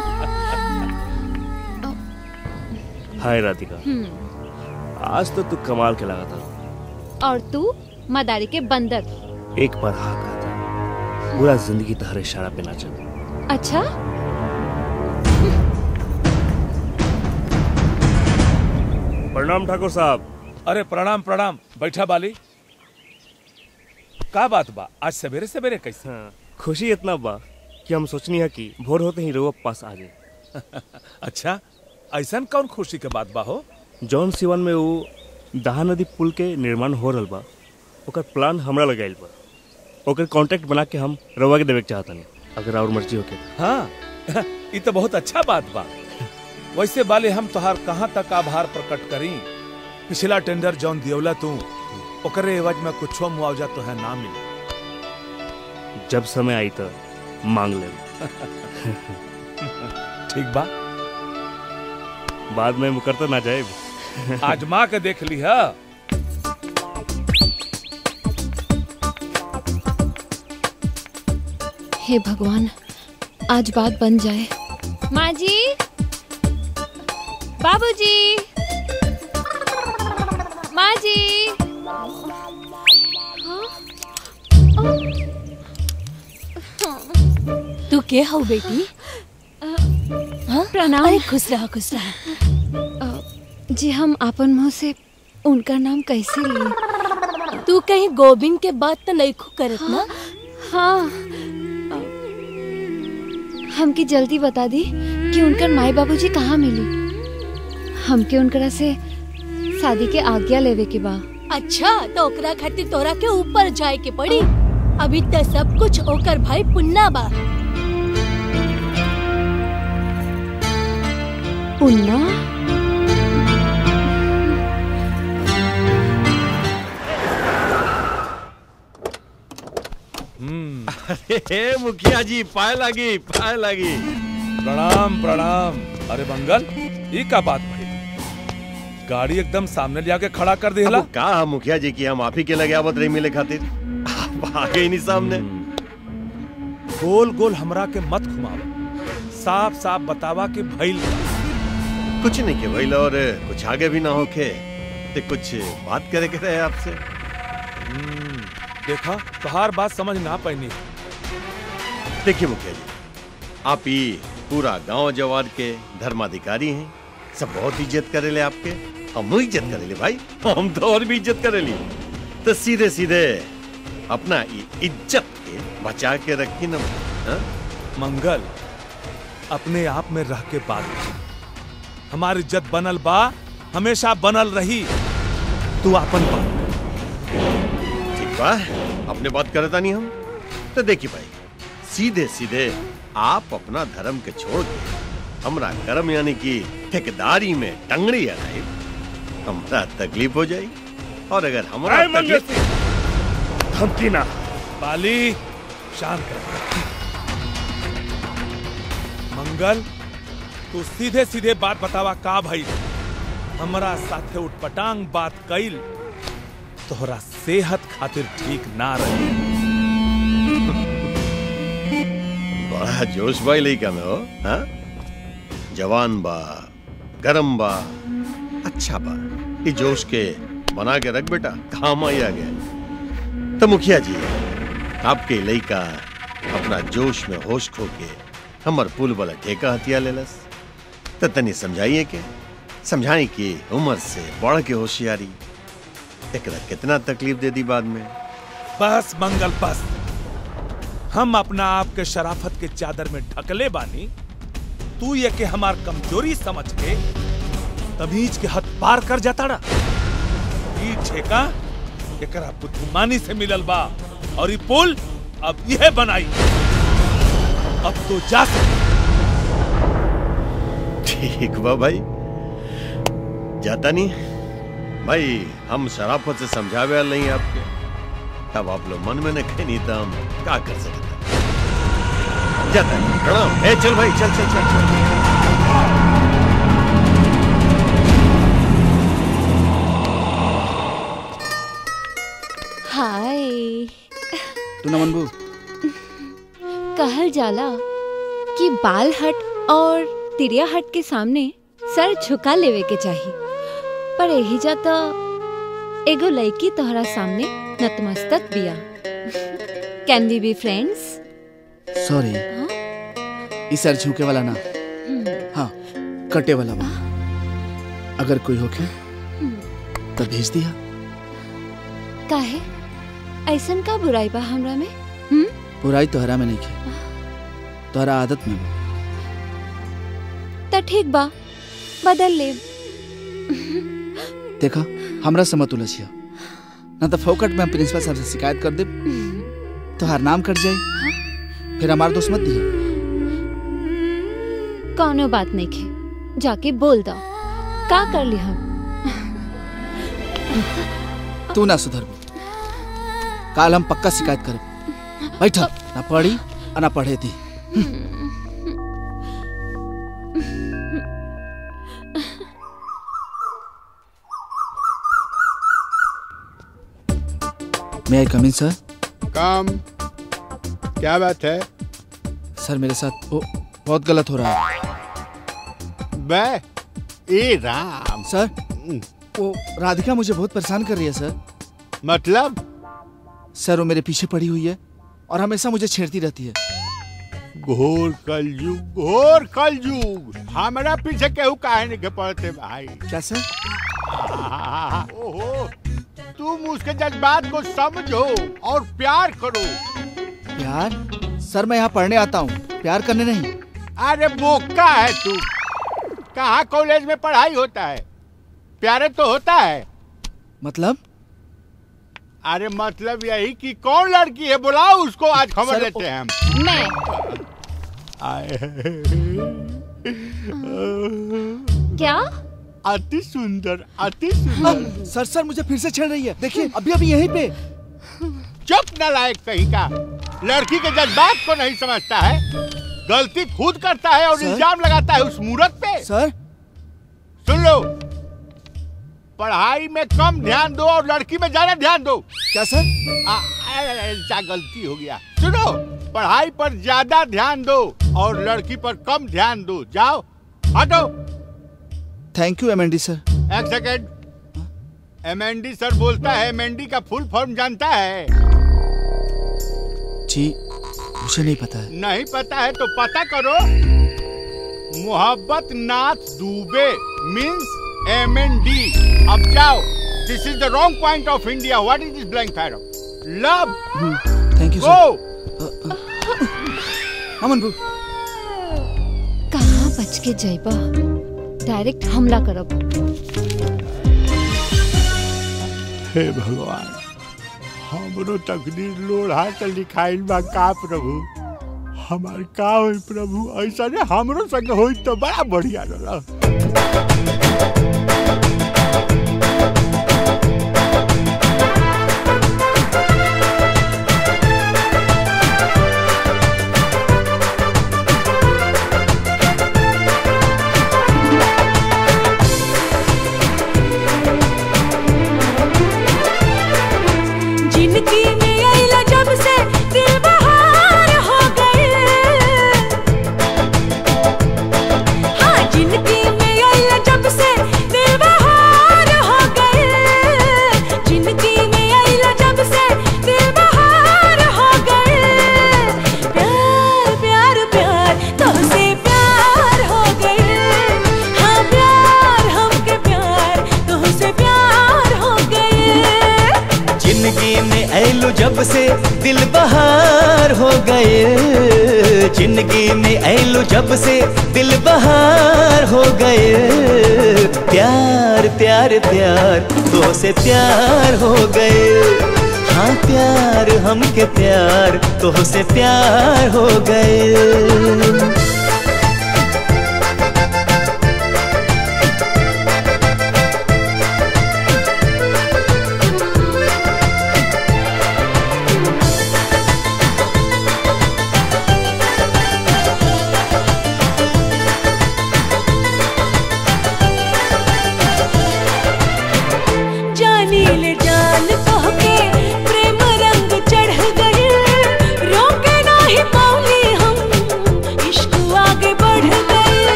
हाय राधिका, आज तो तू कमाल के लगा था। और तू मदारी के बंदर। एक बार हाँ कहा था, पूरा जिंदगी तुम्हारे इशारा पे नाचा। अच्छा प्रणाम ठाकुर साहब। अरे प्रणाम प्रणाम, बैठा बाली। का बात बा आज सवेरे सवेरे कैसे? खुशी इतना बा कि हम सोचनी है कि भोर होते ही रोवा पास आ जाए। अच्छा ऐसा कौन खुशी के बात बा हो? जौन सिवन में वो दहा नदी पुल के निर्माण हो रहा बा, ओकर प्लान हमरा लगाइल बा। ओकर कांटेक्ट बना के हम रवा के देवे के चाहतनी, अगर और मर्जी होके। हाँ ये तो बहुत अच्छा बात बा। वैसे बाले हम तोहार कहाँ तक आभार प्रकट करी? पिछला टेंडर जौन दियोला तू ओकरे एवज में कुछो मुआवजा तो है ना मिली। जब समय आई तो मांग ले। ठीक बा, बाद में मुकर तो ना जाए। आजमा के देख ली है। हे भगवान आज बात बन जाए। माँ जी, बाबूजी, माँ जी। तू के हो बेटी? प्रणाम। अरे खुश रहा खुश रहा। जी हम अपन मुंह से उनका नाम कैसे लिए? तू कहीं गोविंद के बात तो नहीं खू करत ना? हाँ हमके जल्दी बता दी कि उनकर माई बाबूजी कहाँ मिली। हमके उनकरा से शादी के आज्ञा लेवे के बा। अच्छा तो ओकरा खातिर तोरा के ऊपर जाए के पड़ी। अभी तो सब कुछ ओकर भाई पुन्ना बा। पुन्ना? अरे मुखिया जी पाए लगी पाए लगी। प्रणाम प्रणाम। अरे मंगल ये का बात भाई? गाड़ी एकदम सामने ले आके खड़ा कर दिला। कहा मुखिया जी की हम आप ही के लगे आवत रही मिले खातिर, आप आ गई नहीं सामने। गोल गोल हमरा के मत घुमावा, साफ साफ बतावा कि भइल कुछ नहीं के भइल और कुछ आगे भी ना होके ते कुछ बात करे के रहे आपसे। देखा तोहार बात समझ ना पाई। देखिए मुखिया जी, आप ही पूरा गांव जवार के धर्माधिकारी हैं, सब बहुत इज्जत करेले आपके। हम इज्जत करेले भाई, हम तो और भी इज्जत करेली। तो सीधे सीधे अपना इज्जत के बचा के रखी ना। मंगल अपने आप में रह के बात, हमारी इज्जत बनल बा, हमेशा बनल रही। तू अपन बात ठीक बा, अपने बात करता नहीं हम। तो देखिए भाई, सीधे सीधे आप अपना धर्म के छोड़ के हमरा कर्म यानी कि ठेकेदारी में टंगड़ी अड़ाई, हमरा तकलीफ हो जाए। और अगर हमरा तकलीफ धमकी ना। बाली शांत कर। मंगल तू सीधे सीधे बात बतावा का भाई? हमरा साथे उठपटांग बात कइल तोहरा सेहत खातिर ठीक ना रही। बड़ा जोश भाई लइका में हो। हाँ? जवान बा, गरम बा, अच्छा बा। ये जोश के बना के रख बेटा, काम आई आ गया। तो मुखिया जी, आपके लइका अपना जोश में होश खो के हमर पुल वाला ठेका हथिया लेलस। तो तनी समझाइए के, समझाई कि उम्र से बढ़ के होशियारी एकरा कितना तकलीफ दे दी बाद में। बस मंगल बस, हम अपना आप के शराफत के चादर में ढकले बानी। तू ये के हमार कमजोरी समझ के तमीज के हद पार कर जाता ना। ये ठेका एकरा बुद्धिमानी से मिलल बा और ये पुल अब यह बनाई। अब तो जा सकते। ठीक बा भाई, जाता नहीं भाई। हम शराफत से समझावे नहीं आपके, अब आप लोग मन में न कहीं नहीं तो हम क्या कर सकते। जाता है प्रणाम। ए चल भाई चल चल चल चल। हाय। तू न मनबू? कहल जाला कि बाल हट और तिरिया हट के सामने सर झुका लेवे के चाहिए, पर यही जाता एगो लड़की तोहरा सामने नतमस्तक बिया। Can we be friends? Sorry, इस सर झुके वाला ना, हाँ कटे वाला बा। अगर कोई होके तो भेज दिया। काहे? ऐसन का बुराई बा हमरा में? बुराई तोहरा में नहीं है, तोहरा आदत में बा। त ठीक बा, बदल ले। देखा हमरा से मत उलझिया, ना तो फोकट में हम प्रिंसिपल साहब से शिकायत कर दे, तोहार नाम कट जाए, फिर हमार दोस्त मत दिया। कौनो बात नहीं खे, जाके बोल दो का कर ली हम। तू ना सुधर, काल हम पक्का शिकायत करे। बैठा, ना पढ़ी और ना पढ़े थी। मैं आई कम इन सर? कम। क्या बात है? सर मेरे साथ वो बहुत गलत हो रहा है। बे ए राम। सर वो राधिका मुझे बहुत परेशान कर रही है सर। मतलब? सर वो मेरे पीछे पड़ी हुई है और हमेशा मुझे छेड़ती रहती है। घोर कलयुग, घोर कलयुग। हमारा पीछे केहू काहे नहीं पड़ते भाई। क्या सर? ओहो, तुम उसके जज्बात को समझो और प्यार करो। प्यार? सर मैं यहाँ पढ़ने आता हूँ, प्यार करने नहीं। अरे बोका है तू, कहाँ कॉलेज में पढ़ाई होता है, प्यारे तो होता है। मतलब? अरे मतलब यही कि कौन लड़की है, बुलाओ उसको, आज खबर देते हैं हम। मैं। क्या? अति सुंदर, अति सुंदर। सर सर मुझे फिर से छेड़ रही है, देखिए अभी अभी यहीं पे। चुप नालायक कहीं का, लड़की के जज्बात को नहीं समझता है, गलती खुद करता है और इल्जाम लगाता है उस मूर्ख पे। सर सुन लो, पढ़ाई में कम ध्यान दो और लड़की में ज्यादा ध्यान दो। क्या सर? ऐसा गलती हो गया। सुनो, पढ़ाई पर ज्यादा ध्यान दो और लड़की पर कम ध्यान दो। जाओ, हटो। Thank you MND sir. एक सेकेंड, एमएनडी सर बोलता है, एमएनडी का फुल फॉर्म जानता है? जी मुझे नहीं पता है। नहीं पता है तो पता करो। मोहब्बत नाथ दुबे मीन्स एमएनडी। अब जाओ, this is the wrong point of India. What is this blank पैरो? Love. Thank you sir. Aman बू कहाँ बच के जाइबा, डायरेक्ट हमला करब। हे भगवान, हमरो तकदीर लोढ़ा से लिखाइल बा का प्रभु। हमार का होई प्रभु, ऐसा ने हमरो संग होई तो बड़ा बढ़िया रहा। जब से दिल बहार हो गए, जिंदगी में ऐलू जब से दिल बहार हो गए। प्यार प्यार प्यार तो से प्यार हो गए। हाँ प्यार हमके प्यार तो से प्यार हो गए।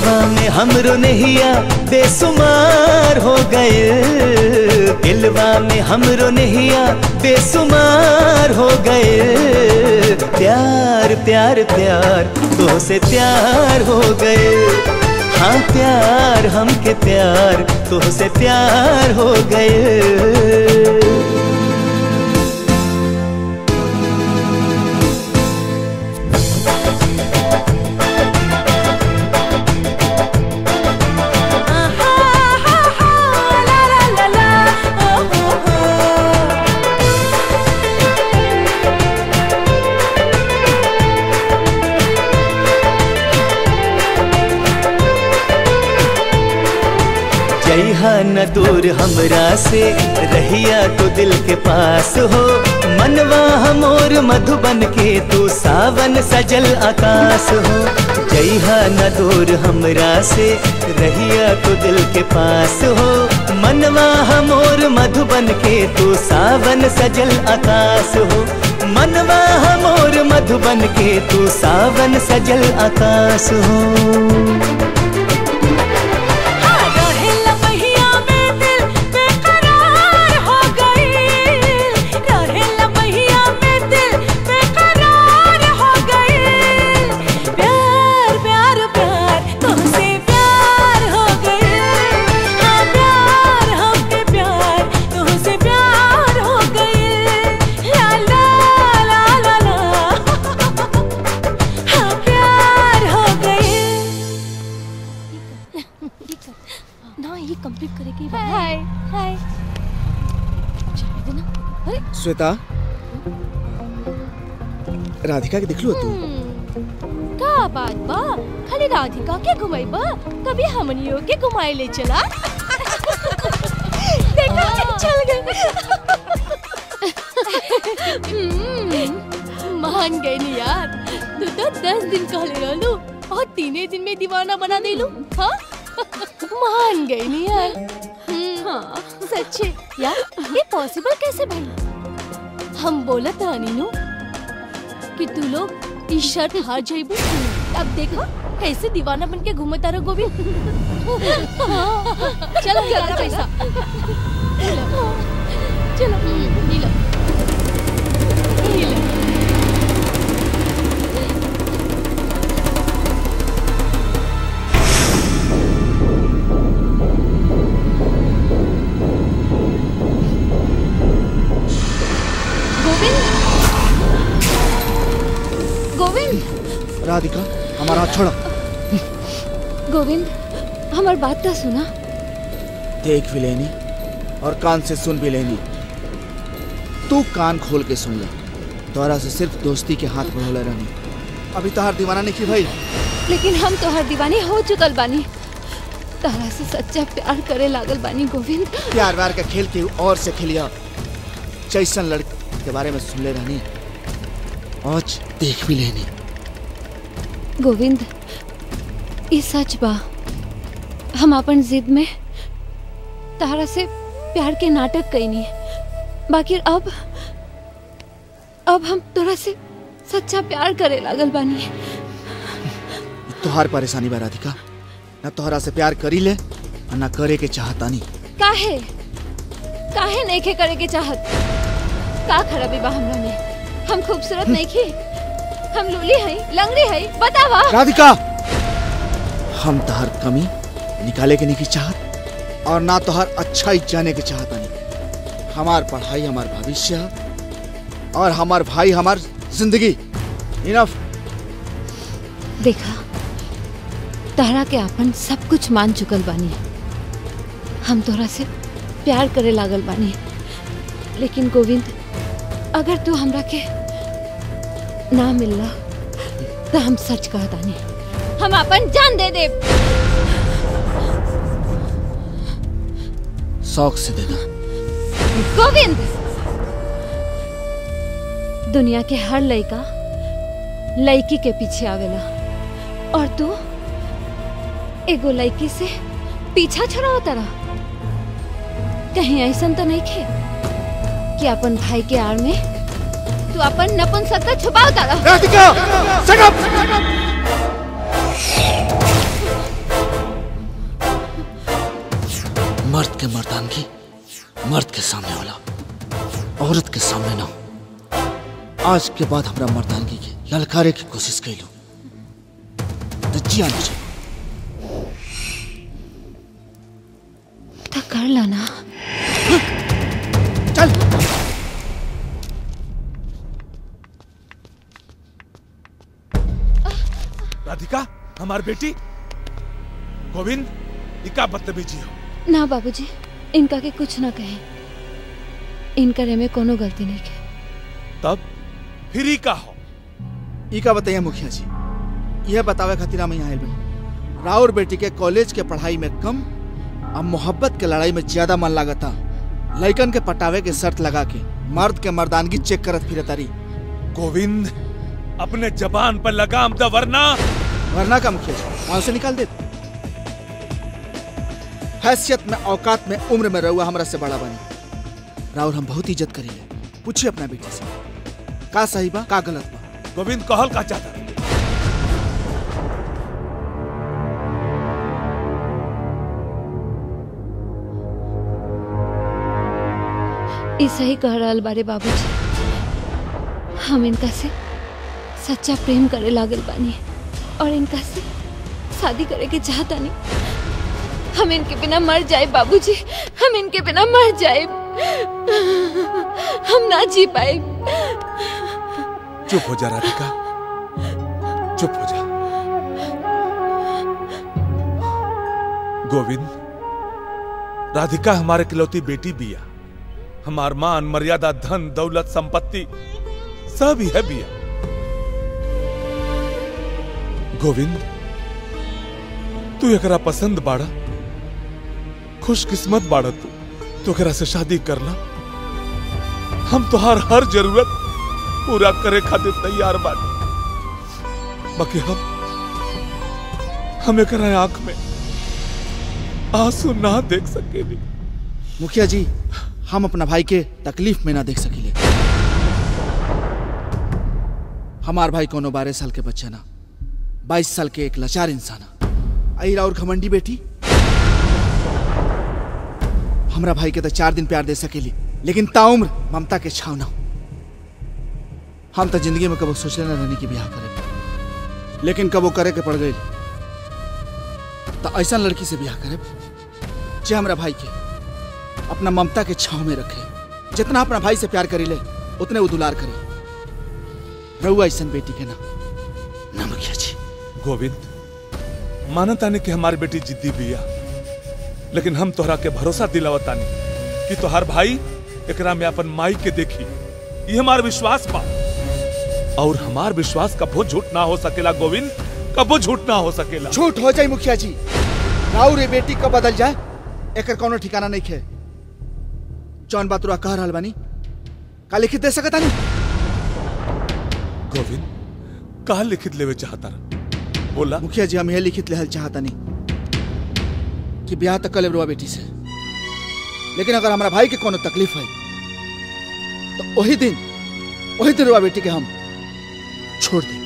दिलवा में हमरो नहिया बेसुमार हो गए, दिलवा में हमरो नहिया बेसुमार हो गए। प्यार प्यार प्यार तोहसे प्यार हो गए, हाँ प्यार हमके प्यार तोहसे प्यार हो गए। जइहा न दूर हमरा से रहिया तो दिल के पास हो, मनवा हमोर मधुबन के तू सावन सजल आकाश हो। जइहा न दूर हमरा से रहिया तो दिल के पास हो, मनवा हमोर मधुबन के तू सावन सजल आकाश हो। मनवा हमोर मधुबन के तू सावन सजल आकाश हो। श्वेता, राधिका के दिखलू तू? का बात बा, खाली राधिका के घुमाई बा, कभी हमनियों के घुमाए ले चला। देखा चल गए। मान गए नी यार, तू तो 10 दिन कहले रहलू और 3 दिन में दीवाना बना देलू। हाँ मान गए नी यार। हाँ सच्चे यार, ये पॉसिबल कैसे भाई? हम बोलत रानी नु कि तू लोग टी शर्ट हार जाइबू, अब देखो कैसे दीवाना बन के घूमता रहो गोविंद। चलो चलो पैसा चलो नीला गोविंद। राधिका हमारा हाथ छोड़ा। गोविंद हमार बात तो सुना। देख भी लेनी और कान से सुन भी लेनी। तू कान खोल के सुन ले, तोरा से सिर्फ दोस्ती के हाथ बढ़ोले रहनी। अभी तोहार दीवाना नहीं की भाई, लेकिन हम तोहार दीवानी हो चुकल बानी। तोहरा से सच्चा प्यार करे लागल बानी गोविंद। प्यार व्यार का खेल के और से खेलिया, जैसन लड़के के बारे में सुन ले रहनी, आज देख भी लेनी। गोविंद ये सच बा, हम अपन जिद में तारा से प्यार के नाटक कईनी, बाकी अब हम तोरा से सच्चा प्यार करे लागल बानी। तोहार परेशानी बा राधिका, ना तोहरा से प्यार करी ले और ना करे के चाहता नहीं। काहे नहीं के करे के चाहत? का खराबी बा हमरा में? हम खूबसूरत नहीं की, हम लूली है, लंगड़ी है, बतावा। राधिका हम तोहर कमी निकाले के नहीं की चाहत और ना तोहर अच्छाई जाने के चाहता नहीं। हमार पढ़ाई हमार भविष्य और हमार भाई हमार जिंदगी। इनफ। देखा तोहरा के अपन सब कुछ मान चुकल बानी, हम तोहरा से प्यार करे लागल बानी। लेकिन गोविंद अगर तू हमरा के ना मिलला तो हम सच कहतानी, हम अपन जान दे दे। शौक से देना। गोविंद दुनिया के हर लड़का लड़की के पीछे आवेला और तू एगो लड़की से पीछा छुड़ाओ तारा। कहीं ऐसा तो नहीं खे कि अपन भाई के आड़ में तू अपन नपुंसकता छुपाओ तारा। Radhika shut up. मर्द के मर्दानगी मर्द के सामने होला, औरत के सामने ना। आज के बाद हमरा मर्दानगी के ललकारे की कोशिश कैलू तो जिया न जाए। तो कर लाना। चल। राधिका, हमार बेटी। गोविंद, इका बदतमीजी हो। ना बाबूजी, इनका के कुछ ना कहे। इनकर में कोनो गलती नहीं है। तब फिर ही का हो? इका बताइए मुखिया जी, यह बतावे खातिर हम यहाँ आयल बनी। राउर बेटी के कॉलेज के पढ़ाई में कम अब मोहब्बत के लड़ाई में ज्यादा मन लागता। लइकन के पटावे के शर्त लगा के मर्द के मर्दानगी चेक करत फिरे तारी। गोविंद, अपने जबान पर लगाम द, वरना का मुखिया जी वहां से निकाल दे। हैसियत में, औकात में, उम्र में रहुआ हमरा से बड़ा बनी। राउर हम बहुत इज्जत करिए। पूछिए अपना बेटी से का सही बा का गलत बा। गोविंद कहल का चाहता? ऐसा ही कह रहा बारे बाबूजी। हम इनका से सच्चा प्रेम करे लागल बानी और इनका से शादी करे के चाहता नहीं। हम इनके बिना मर जाए बाबूजी, हम इनके बिना मर जाए। हम ना जी पाए। चुप हो जा राधिका, चुप हो जा। गोविंद, राधिका हमारे इकलौती बेटी बिया। हमार मान, मर्यादा, धन दौलत, संपत्ति सब ही है बिया। गोविंद, तू एकरा पसंद बाड़ा, खुशकिस्मत बाड़ा। तू एकरा से शादी करना। हम तुहार हर जरूरत पूरा करे खातिर तैयार बानी। बाकी हम एकरा आंख में आंसू ना देख सकेली। मुखिया जी, हम अपना भाई के तकलीफ में ना देख सकेले। हमार भाई कोनो 12 साल के बच्चा ना, 22 साल के एक लाचार इंसान। अईरा और घमंडी बेटी हमरा भाई के तो 4 दिन प्यार दे सकेली, लेकिन ताउम्र ममता के छाव ना। हम तो जिंदगी में कबो सोचले ना रहनी की ब्याह करे, लेकिन कबो करे के पड़ गई। तो ऐसा लड़की से ब्याह करे जे हमरा भाई के अपना ममता के छाव में रखे। जितना अपना भाई से प्यार करी ले उतने वो दुलार करे। रहुआ ऐसा बेटी के ना मुखिया जी। गोविंद, मानता नहीं कि हमारी बेटी जिद्दी बिया, लेकिन हम तोहरा के भरोसा दिलावतानी कि तोहार भाई एकरा में अपन माई के देखी। ये हमार विश्वास बा, और हमार विश्वास कबो झूठ ना हो सकेला। गोविंद, कबो झूठ ना हो सकेला। झूठ हो जाए मुखिया जी, राउर बेटी कब बदल जाए एकर कोनो ठिकाना नहीं है। जौन बात रुआ कह रहल बानी का लिखित दे सकता नहीं? गोविंद, का लिखित लेवे चाहता बोला? मुखिया जी, हम यह लिखित लेहल चाहता नहीं कि ब्याह तक कर लेब रुआ बेटी से, लेकिन अगर हमारा भाई के कोनो तकलीफ है तो वही दिन रुआ बेटी के हम छोड़ दी।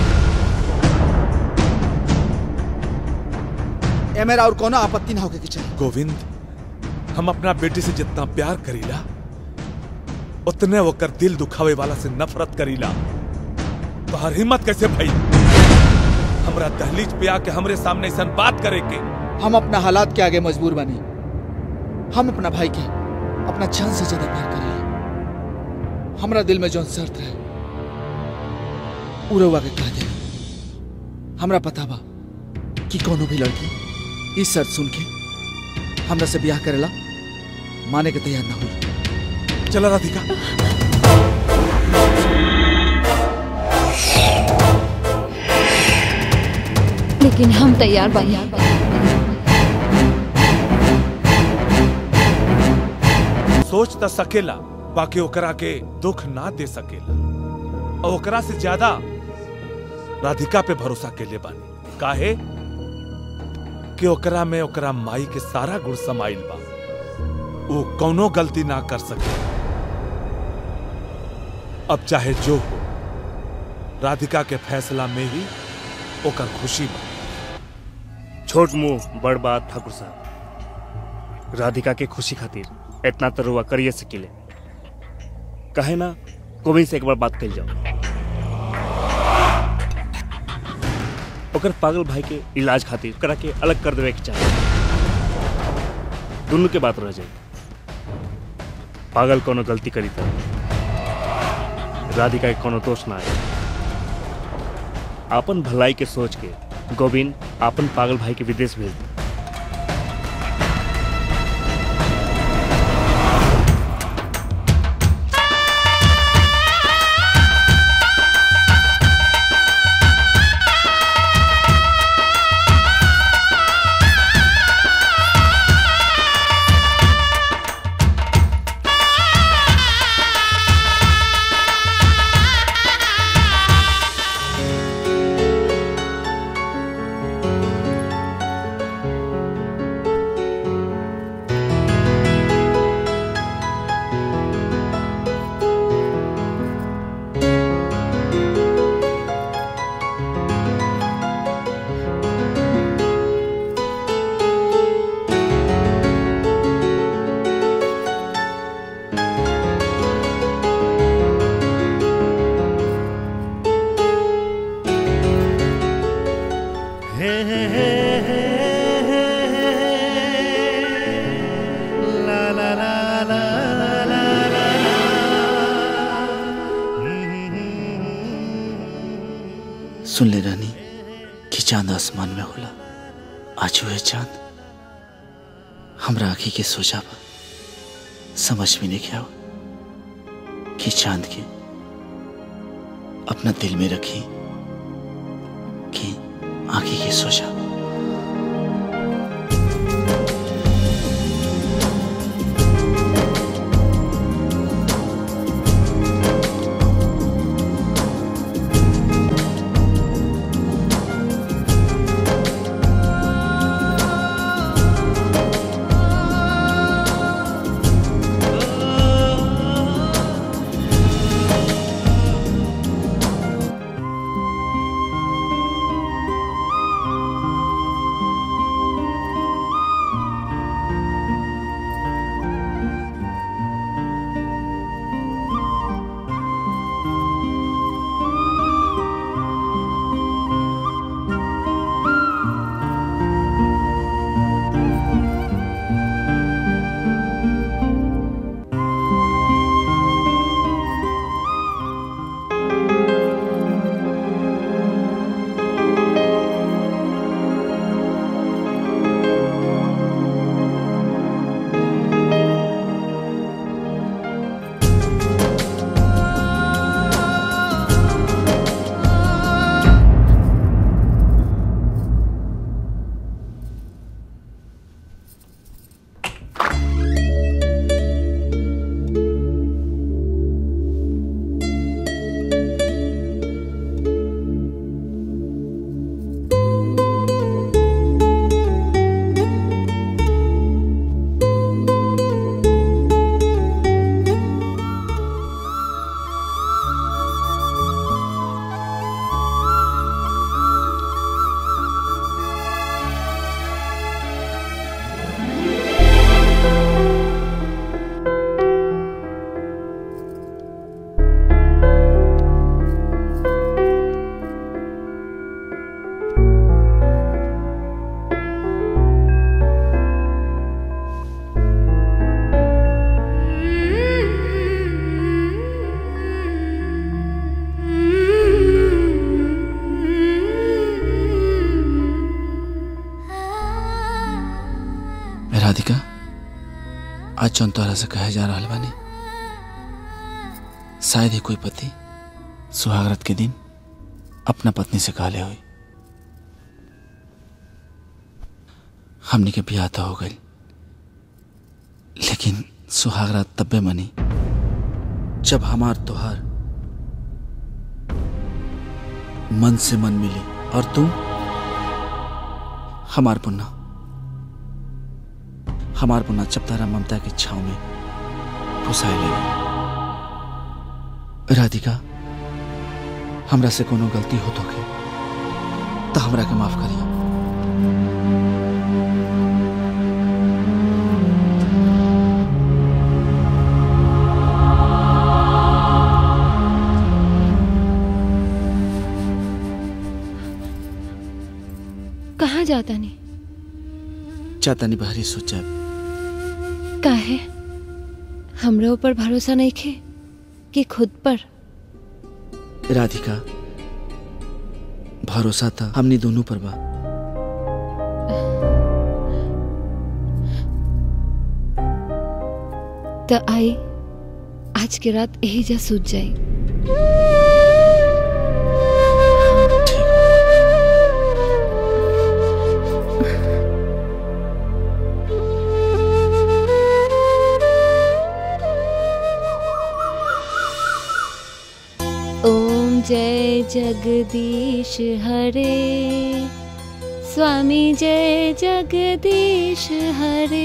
ए मेरा और कोनो आपत्ति ना होके के चाहिए। गोविंद, हम अपना बेटी से जितना प्यार करीला उतने वकर दिल दुखावे वाला से नफरत करीला। तो हर हिम्मत कैसे भाई हमरा दहलीज पे आके हमरे सामने ऐसा बात करे के? हम अपना हालात के आगे मजबूर बनी। हम अपना भाई के अपना जान से ज्यादा प्यार करें। हमरा दिल में जो शर्त है उड़वा के कह दे। हमरा पता बा कि कोनो भी लड़की इस शर्त सुन के हमरा से ब्याह करेला माने के तैयार ना हुई। चला राधिका। लेकिन हम तैयार बानी। सोच त सकेला, बाकी ओकरा के दुख ना दे सकेला। और ओकरा से ज्यादा राधिका पे भरोसा के लिए बानी। काहे कि ओकरा में ओकरा माई के सारा गुण समाइल बा। वो कौनो गलती ना कर सके। अब चाहे जो हो, राधिका के फैसला में ही ओकर खुशी बा। छोट मुंह बड़ बात ठाकुर साहब। राधिका के खुशी खातिर इतना तो रुआ करिए सकिले। कहे ना गोविंद से एक बार बात कर जाओ, ओकर पागल भाई के इलाज खातिर करा के अलग कर देवे के चाहिए। दोनों के बात रह जाए। पागल कोनो गलती करी तो राधिका के कोनो दोष ना आए। आपन भलाई के सोच के गोविंद आपन पागल भाई के विदेश भेज दे। सुन ले रानी कि चांद आसमान में होला, आज हुए चांद हमरा आँखी के सोचा बा। समझ में नहीं क्या कि चांद के अपना दिल में रखी कि आँखी के सोचा। राधिका, आज जौन तोहरा से कहे जा रहल बानी, शायद ही कोई पति सुहागरात के दिन अपना पत्नी से कहले हुई। हमने के ब्याह तो हो गई, लेकिन सुहागरात तब्बे मनी जब हमार तोहार मन से मन मिली और तू हमार पुन्ना चपतारा ममता की छाव में फुसाए लगी। राधिका, हमरा से कोनो गलती हो तो के तो हमरा के माफ करिए। जाता नहीं? चाहता नहीं बाहरी सोचा। काहे? हमरा ऊपर भरोसा नहीं खे कि खुद पर? राधिका, भरोसा था हमनी दोनों पर बा। तो आई आज की रात यही जा सूझ जाए। ओम जय जगदीश हरे, स्वामी जय जगदीश हरे,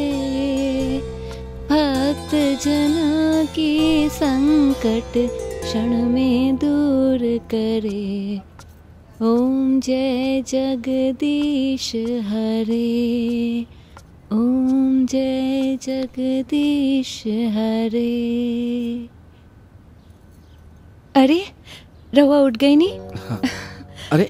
भक्त जना की संकट क्षण में दूर करे। ओम जय जगदीश हरे, ओम जय जगदीश हरे। अरे रवा उठ गई नहीं? हाँ। अरे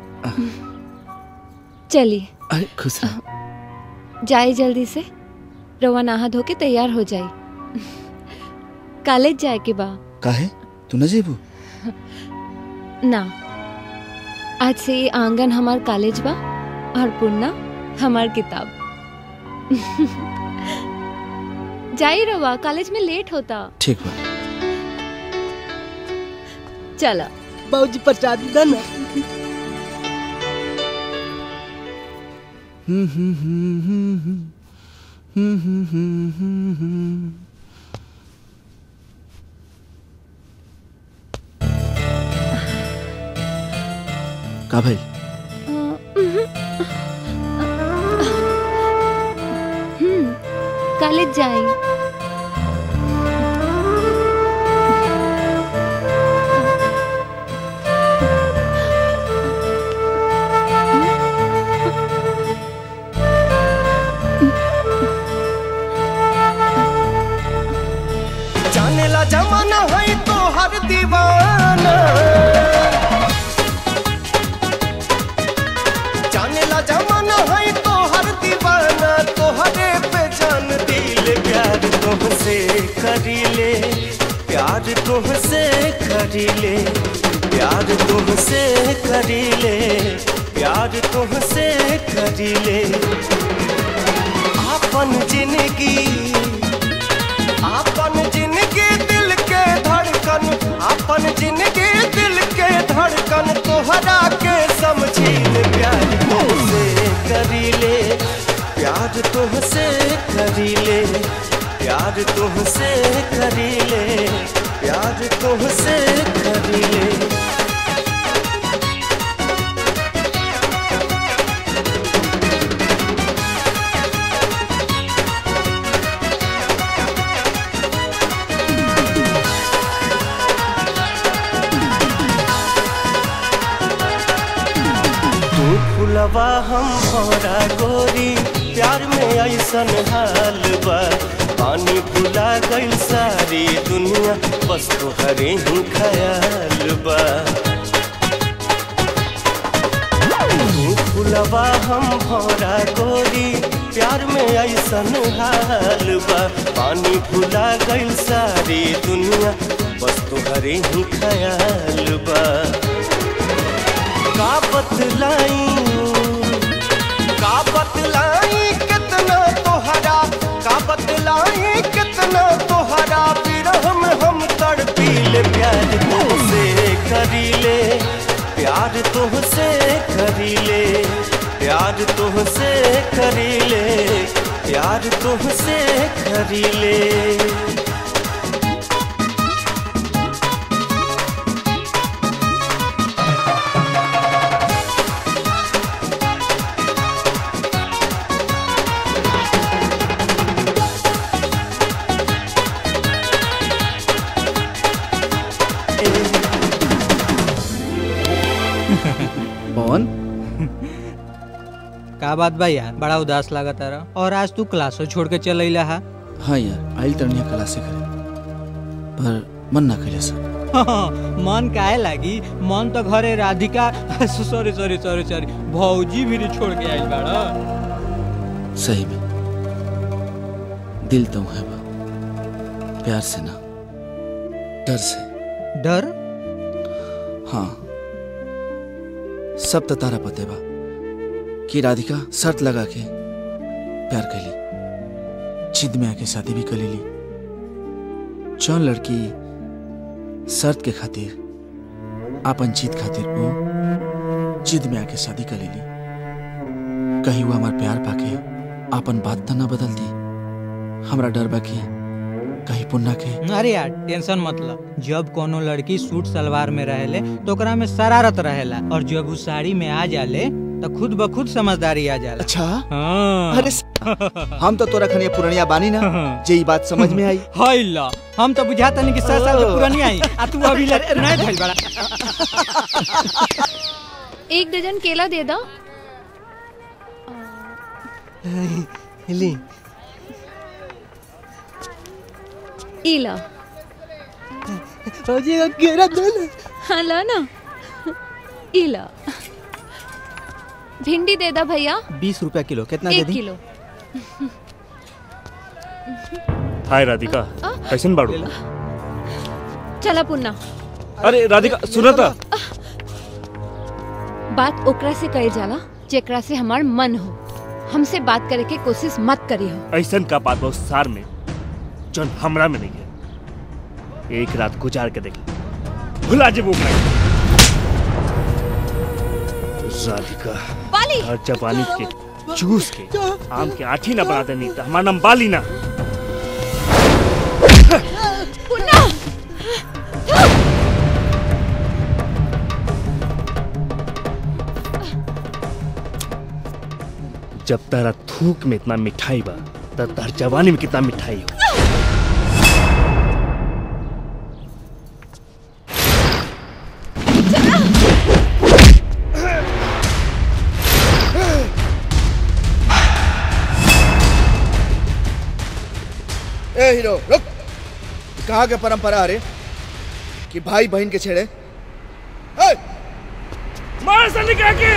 चलिए। अरे खुश रहो। जाए जल्दी से, रवा नहा धो के तैयार हो जाए। कॉलेज जाए के बा। काहे तू न जेबू? ना, आज से ये आंगन हमार कॉलेज बा और पुन्ना हमार किताब। जाई रवा, कॉलेज में लेट होता। ठीक बा। चला बाबूजी प्रसाद देना। का भाई? कॉलेज जाए। जमाना है तो हर दीवाना, जाने ला जमाना है तो हर दीवाना, तो हरे पे जान दिल प्यार तुमसे करी ले, प्यार तुमसे करी ले, प्यार तुमसे करी ले, प्यार तुमसे करी ले। आपन जिंदगी, आपन जिंदगी दिल के धड़कन, अपन जिंदगी दिल के धड़कन, तोहरा के समझी ले, प्यार तुमसे करी ले, प्यार तुमसे करी ले, प्यार तुमसे करी ले, प्यार तुमसे करी ले। फुलवा हम भौरा गोरी, प्यार में ऐसन हाल बा, पानी भुला गइल सारी दुनिया, बस तोहरे ही ख्याल बा। फुलवा हम भौरा गोरी, प्यार में ऐसन हाल बा, पानी भुला गइल सारी दुनिया, बस तोहरे ही ख्याल बा। का बतलाई कितना तोहरा, का बतलाई कितना तोहरा, विरह में हम तड़पी ले, प्यार तुमसे करी ले, प्यार तुमसे करी ले, प्यार तुमसे करी ले, प्यार तुमसे करी ले। पवन, का बात बा यार, बड़ा उदास लगा तारा, और आज तू क्लासो छोड़ के चल अइला हा? हाँ यार, आइल तरनिया क्लासे करे, पर मन ना कैले सर। मन काहे लागी? मन तो घरे Radhika sorry sorry sorry sorry भौजी भी छोड़ के आई बाड़ा। सही में दिल तो है बा, प्यार से ना डर से। डर? हाँ, सब तो तारा पते बा कि राधिका शर्त लगा के प्यार कैली, जिद में आके शादी भी कर ली। जौन लड़की शर्त के खातिर अपन जीत खातिर वो जिद में आके शादी कर लेली, कहीं वो हमार प्यार पाके अपन बात तो ना बदल दी। हमरा डर बा कि कहीं पुन्ना के। अरे यार टेंशन मत लो, जब कोनो लड़की सूट सलवार में रहेले तो ओकरा में शरारत रहेला, और जब वो साड़ी में आ जाले तो खुद ब खुद समझदारी आ जाला। अच्छा हाँ। अरे हम तो तोरा खनिया पुरानिया बानी ना, जे बात समझ में आई। हाय ला, हम तो बुझाता नहीं कि 7 साल के पुरानी आई आ तू अभी नहीं धइल बड़ा। 1 दर्जन केला दे दो। ले इला फौजी का केला दो ना। हाँ ला ना। इला भिंडी दे दो भैया। 20 रुपया किलो। कितना दे 1 दी? किलो। हाय राधिका, कैसन बाड़ू? चला पुन्ना। अरे राधिका सुना था। बात ओकरा से कही जाला जेकरा से हमार मन हो। हमसे बात करे के कोशिश मत करी हो। ऐसन का बात बहुत सार में जौन हमरा में नहीं है। एक रात गुजार के देख भुला जे वो राधिका हर जवानी के चूस के आम के आठी ना बना देनी तो हमारा नाम बाली ना। पुन्ना जब तारा थूक में इतना मिठाई बा तब तार जवानी में कितना मिठाई हो। ए हीरो रुक। कहाँ के परंपरा रे कि भाई बहन के छेड़े? मार से निकाल के।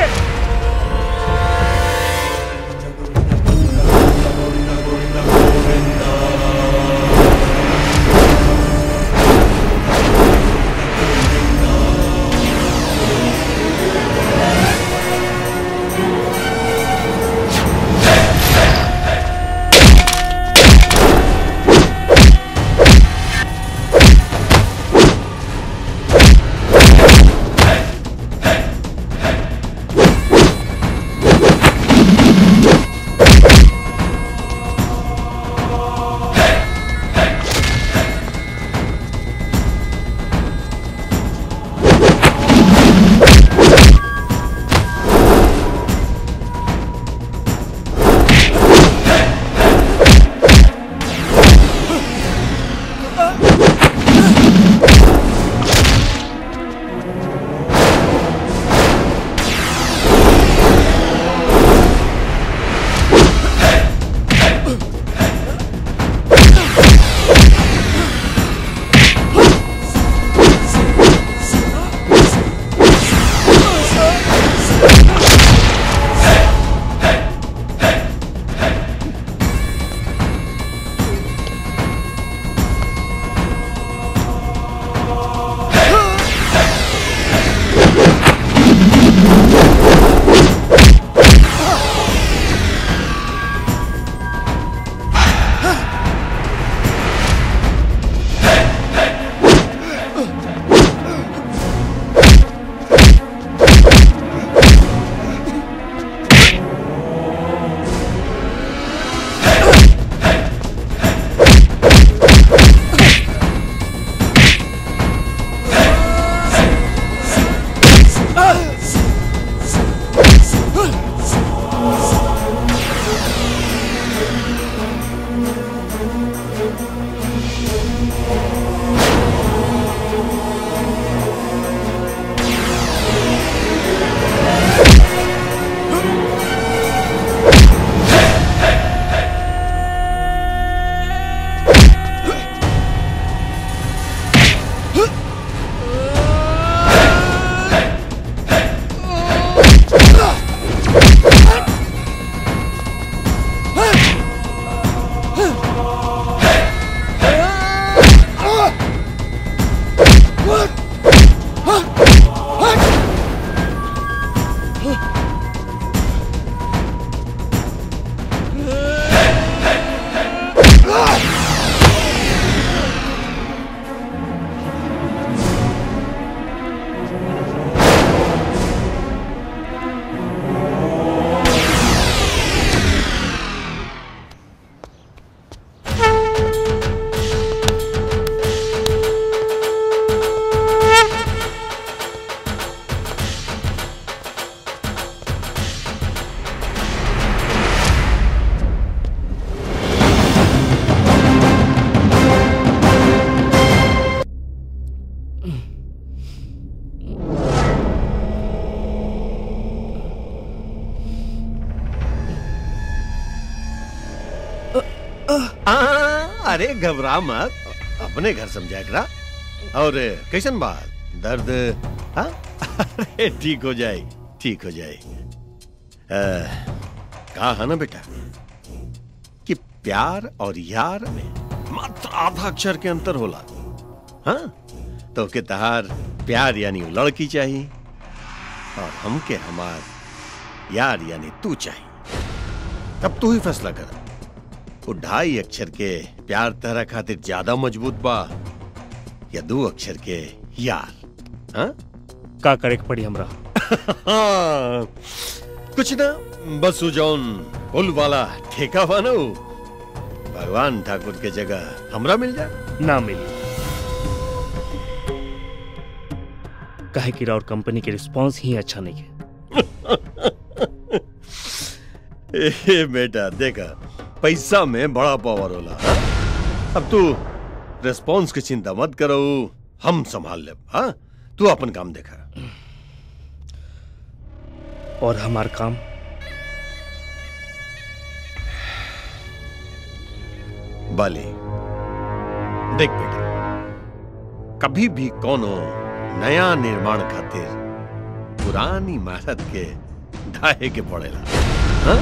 अरे घबरा मत, अपने घर समझा करा। और कैसन बात, दर्द? हाँ? अरे ठीक हो जाए, ठीक हो जाए। कहा है ना बेटा कि प्यार और यार में मात्र आधा अक्षर के अंतर होला। हाँ तो के तहार प्यार यानी लड़की चाहिए और हमके हमार यार यानी तू चाहिए। तब तू ही फैसला कर, वो 2.5 अक्षर के प्यार तेरा खातिर ज्यादा मजबूत बा या 2 अक्षर के यार? हाँ का करे के पड़ी हमरा? हाँ, कुछ ना, बस जौन पुल वाला ठेका बा ना, भगवान ठाकुर के जगह हमरा मिल जाए। ना मिली, काहे कि राउर कंपनी के रिस्पांस ही अच्छा नहीं है। ए बेटा देखा, पैसा में बड़ा पावर होला। अब तू रिस्पांस की चिंता मत करो, हम संभाल ले। हाँ तू अपन काम देखा। और हमार काम? बाली देख बेटा, कभी भी कोनो नया निर्माण खातिर पुरानी इमारत के ढाहे के पड़ेला। हाँ?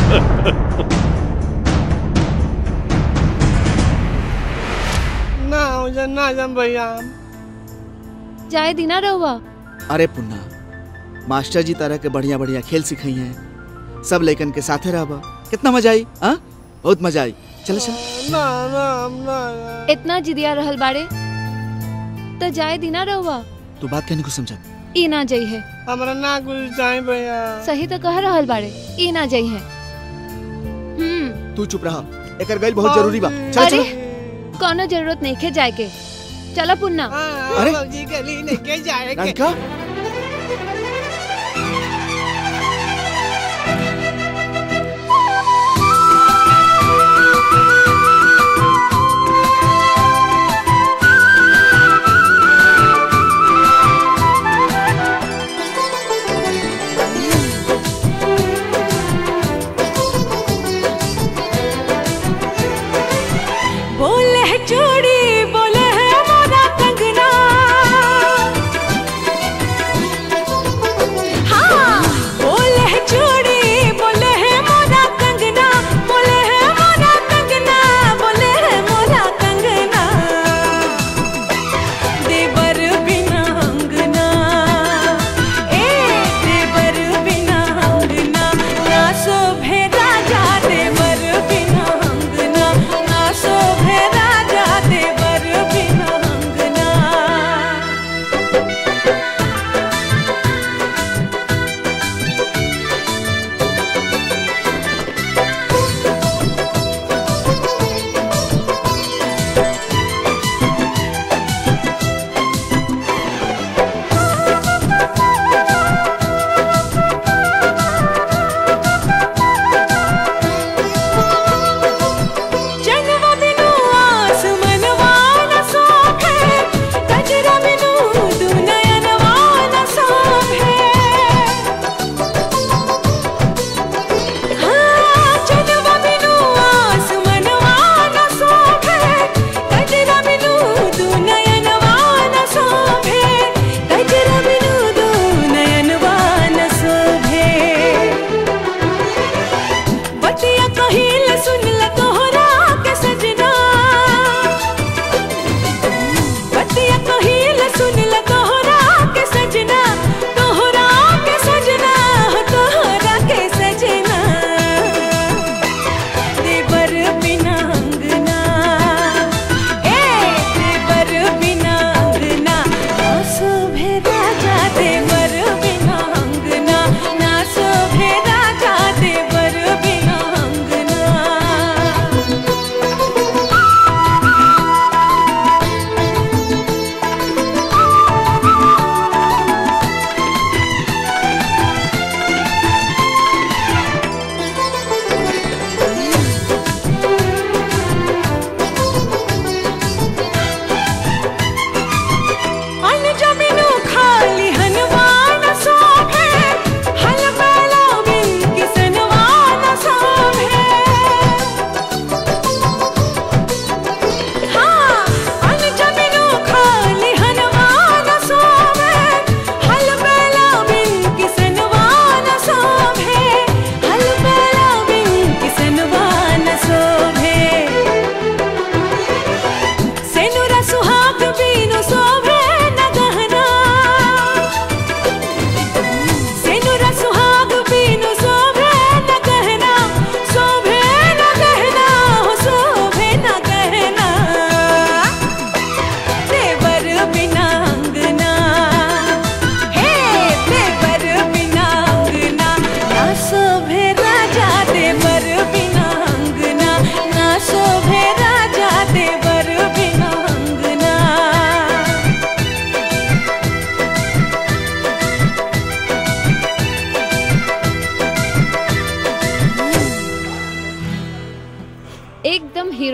ना जम भैया जाए दीना रहुआ। अरे पुन्ना, मास्टर जी तरह के बढ़िया बढ़िया खेल सिखाई हैं, सब लेकिन के साथे रहबा, कितना मजा आई। हाँ बहुत मजा आई। चलो चलो। ना इतना जिदिया रहल बाड़े तो जाए दीना रहुआ। तू बात कहने को समझा? ई ना जाई है। हमरा ना कुछ चाहिए भैया। सही तो कह रहल बाड़े, ई ना जाई है। तू चुप रहा, एकर गइल बहुत जरूरी बा। चल अरे चलो। कोनो जरूरत नहीं के जाए के। चलो पुन्ना। अरे जी गली नहीं के जाएंगे। राधिका बोले है चूड़ी, बोले है मोरा कंगना,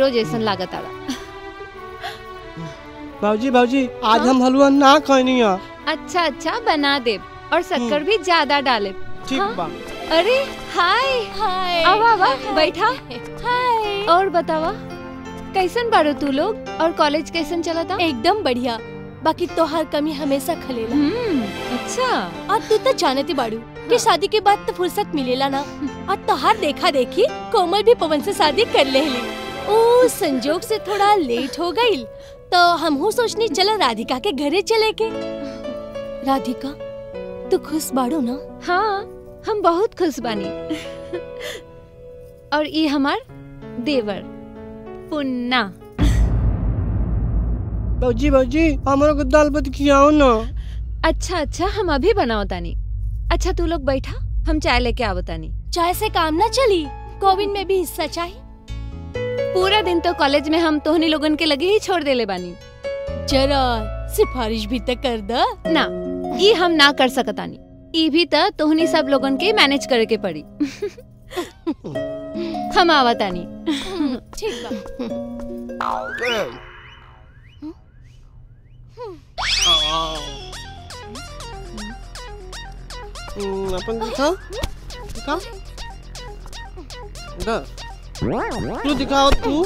हीरो जैसन लागत आड़ा। भाजी भाजी आज हम हलवा ना खानी है। अच्छा अच्छा बना दे और शक्कर भी ज्यादा डाले। ठीक बा। अरे हाय हाय आवा आवा बैठा। हाय और बतावा कैसन बारो तू लोग और कॉलेज कैसन चला था? एकदम बढ़िया। बाकी तोहार कमी हमेशा खलेला। अच्छा। और तू तो जानती बाड़ू कि शादी के बाद तो फुर्सत मिलेला ना। और तोहार देखा देखी कोमल भी पवन से शादी कर लेली। ओ संजोग से थोड़ा लेट हो गई तो हमहू सोचनी चला राधिका के घरे चले के। राधिका तू खुश बाड़ू ना? हाँ हम बहुत खुश बानी। और ये हमार देवर पुन्ना। भाजी भाजी हमारा को दाल भात खिलाओ ना। अच्छा अच्छा हम अभी बनाओ तानी। अच्छा तू लोग बैठा हम चाय लेके आओ तानी। चाय से काम ना चली, गोविंद में भी हिस्सा चाहिए। पूरा दिन तो कॉलेज में हम तोहनी लोगन के लगे ही छोड़ देले बानी। जरा सिफारिश भी तक कर द ना। ये हम ना कर सकतानी। ये भी तो तोहनी सब लोगन के मैनेज करे के पड़ी। हम आवतानी। ठीक बा। अपन दिखाओ दिखाओ तू दिखाओ तू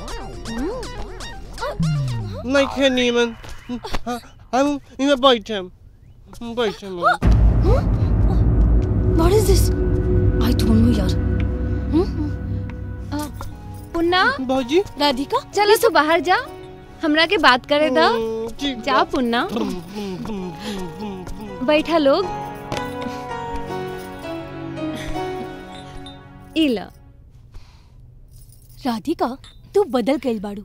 नहीं खेनी मन हम इधर बैठे What is this? I don't know यार। पुन्ना भाजी राधिका चलो तू बाहर जा हमरा के बात करे दा। जा पुन्ना बैठा लोग। इला राधिका तू बदल गई बाड़ू।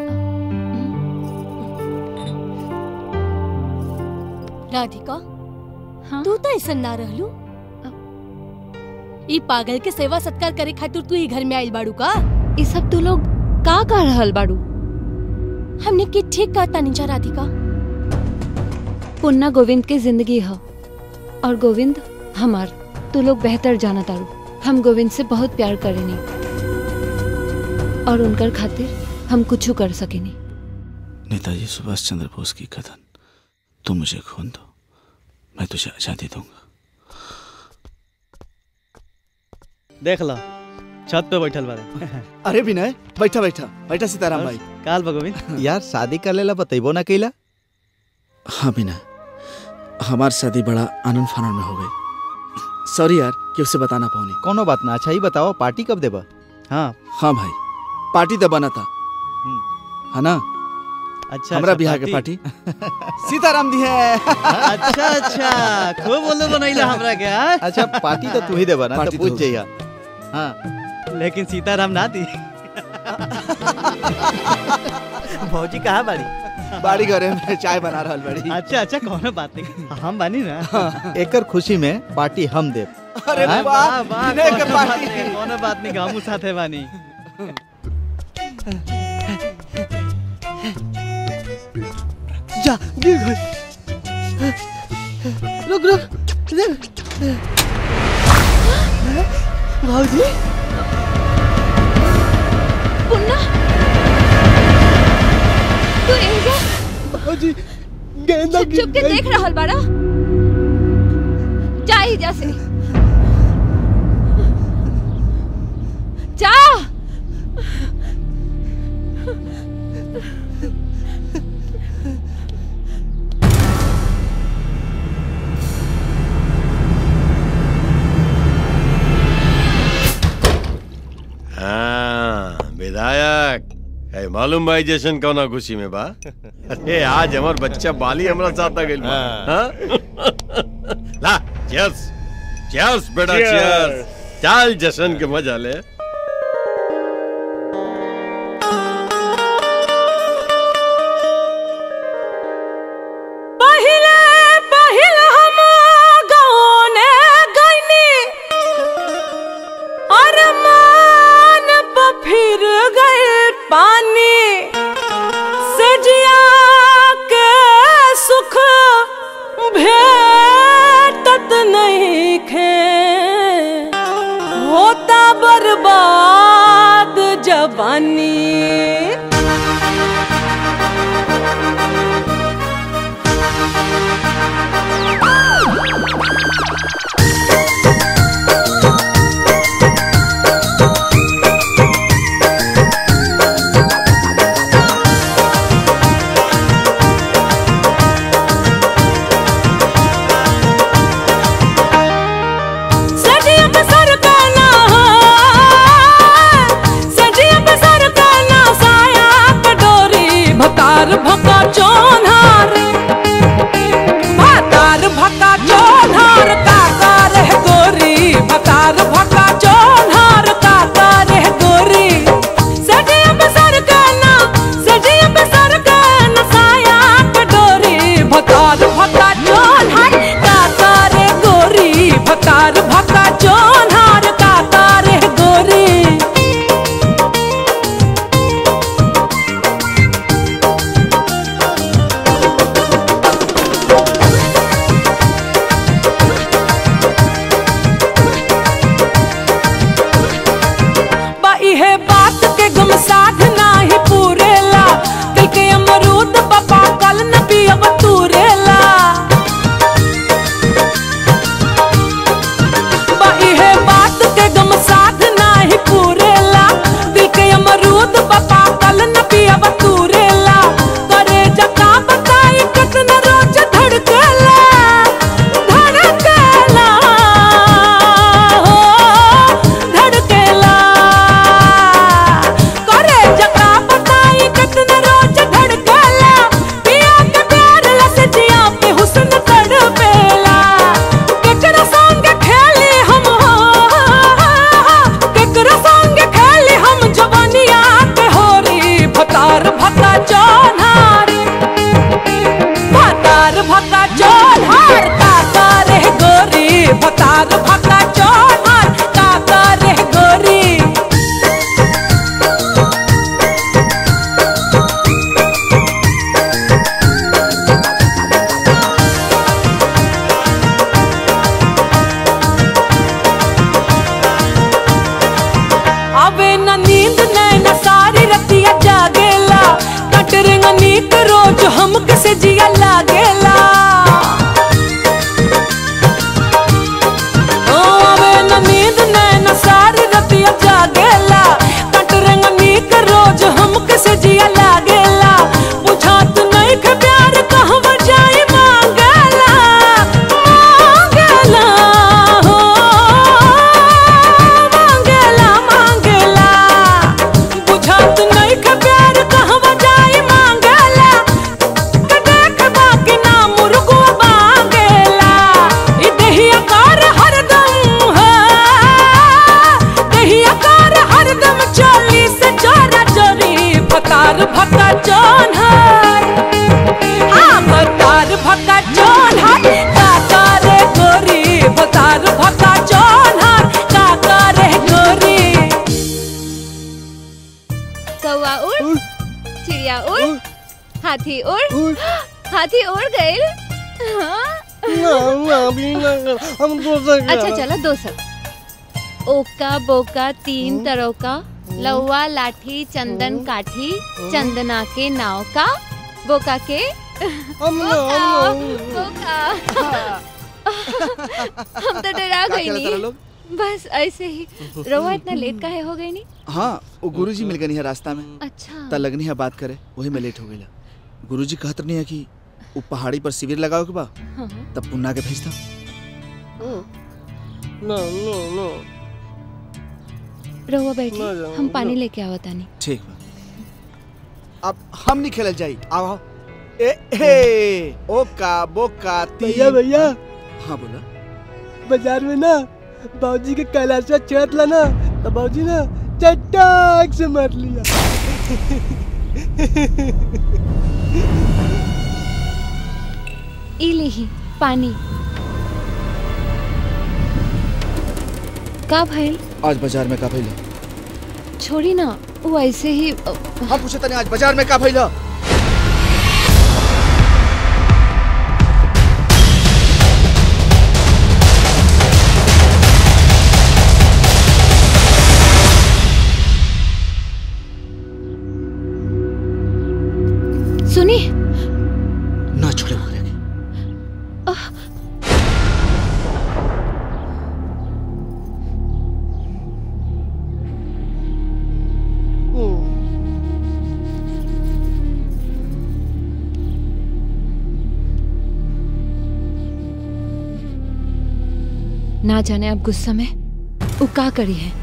राधिका हाँ? तू तो ऐसा ना रहलू। ई पागल के सेवा सत्कार करे खातिर तू ही घर में आइल बाड़ू का? ये सब तू लोग का कर रहल बाड़ू? हमने की ठीक कहता निजा राधिका। पुन्ना गोविंद के जिंदगी है और गोविंद हमार। तू लोग बेहतर जाना तारू। हम गोविंद से बहुत प्यार करेनी और उनकर खातिर हम कुछ कर सकेनी। नेताजी सुभाष चंद्र बोस की कथन, तू मुझे खून दो मैं तुझे आजादी दूंगा। देख लो छत पे बैठल बारे। अरे विनय बैठा बैठा बैठा सीताराम भाई। काल गोविंद यार शादी कर लेला बतैबो ना कैला। हाँ विनय हमार शादी बड़ा आनंद फानन में हो गई। सॉरी यार कि उसे बताना पाऊनी। कोनो बात ना। अच्छा ही बताओ पार्टी कब देबा? हाँ हाँ भाई पार्टी तो बना था है ना। अच्छा हमरा बिहार के पार्टी सीताराम दी है। अच्छा अच्छा खूब बोलो बनैला हमरा के। अच्छा पार्टी तो तू ही देबा ना तो पूछ जइया। हाँ लेकिन सीताराम ना दी। भौजी कहाँ बाड़ी? बाड़ी घरे में चाय बना रहल बड़ी। अच्छा अच्छा कोनो बात नहीं हम बानी ना। एकर खुशी में पार्टी हम देब। अरे वाह विनय के पार्टी। कोनो बात नहीं हमहू साथे बानी। जा गिर गई। रुक रुक भाजी पुन्ना तू एजा भाजी गेंदा चुप चुप के देख रहल बाड़ा। जा एजा से जा। हाँ विधायक है मालूम भाई जैसन कौना खुशी में बा। अरे आज हमार बच्चा बाली हमरा साथ आ गइल बा। हाँ? ला चीयर्स चीयर्स बेटा चीयर्स। चल जश्न के मजा ले। बर्बाद जा जवानी भतार भका चोन्हार भतार भका चोन्हार काका रे गोरी भतार भका चोन्हार काका रे गोरी सजिया बसर काना साया कटोरी भतार भका चोन्हार काका रे गोरी भतार भका चोन्हार काका रे गोरी है बात के गम साधना ही पूरेला दिल के अमरूद पापा कल न पियब तूरेला बाई है बात के गम साधना ही पूरेला दिल के अमरूद पापा कल न पियब तूरेला करे जका बताई कितना रोज धड़केला भका चोन्हार काका रे गोरी भतार भका चोन्हार काका रे गोरी अबे न नींद नैन सारी रतिया जागेला कटरेंग नीक रोज हम कैसे जिया लागेला नींद नैन सारी रतिया जागेला कटरेंग नीक रोज हम कैसे जिया लागेला बुझात नहीं के प्यार कहवा जाई मांगेला मांगेला हो मांगेला बुझात नहीं के प्यार कहवा जाई मांगेला देख बाकी ना मुर्गो मांगेला ई देहिया कार हरदम हरदम चोली से चोरा चोरी भतार भका चोन्हार हाँ भतार भका चोन्हार काका रे गोरी भतार भका चोन्हार काका रे गोरी कौआ उड़ चिड़िया उड़ हाथी उड़ हाथी उड़ गए अच्छा चलो दोसर ओका बोका तीन तरह का लौवा लाठी चंदन काठी चंदना के नाव का बोका के बोका हम तो डरा गई नहीं बस ऐसे ही रोवा इतना लेट काहे हो गई नहीं हाँ वो गुरुजी मिल गई है रास्ता में अच्छा ता लगनी है बात करे वही में लेट हो गई गुरुजी कहत नहीं है कि वो पहाड़ी पर शिविर लगाओ के बा तब पुन्ना के भेजता नो रहुआ बैठी हम पानी लेके आवत आनी ठीक बा अब हम नहीं खेलल जाई आओ ए हे ओका बोका भैया हाँ बोला बाजार में ना बाबूजी के कैलाश चढ़त ला ना तो बाबूजी ना चट्टाक से मार लिया ई लेही पानी का भइल आज बाजार में का भइल छोड़ी ना वो ऐसे ही हम पूछे तने आज बाजार में का भइल ना जाने अब गुस्सा में वो का करी है।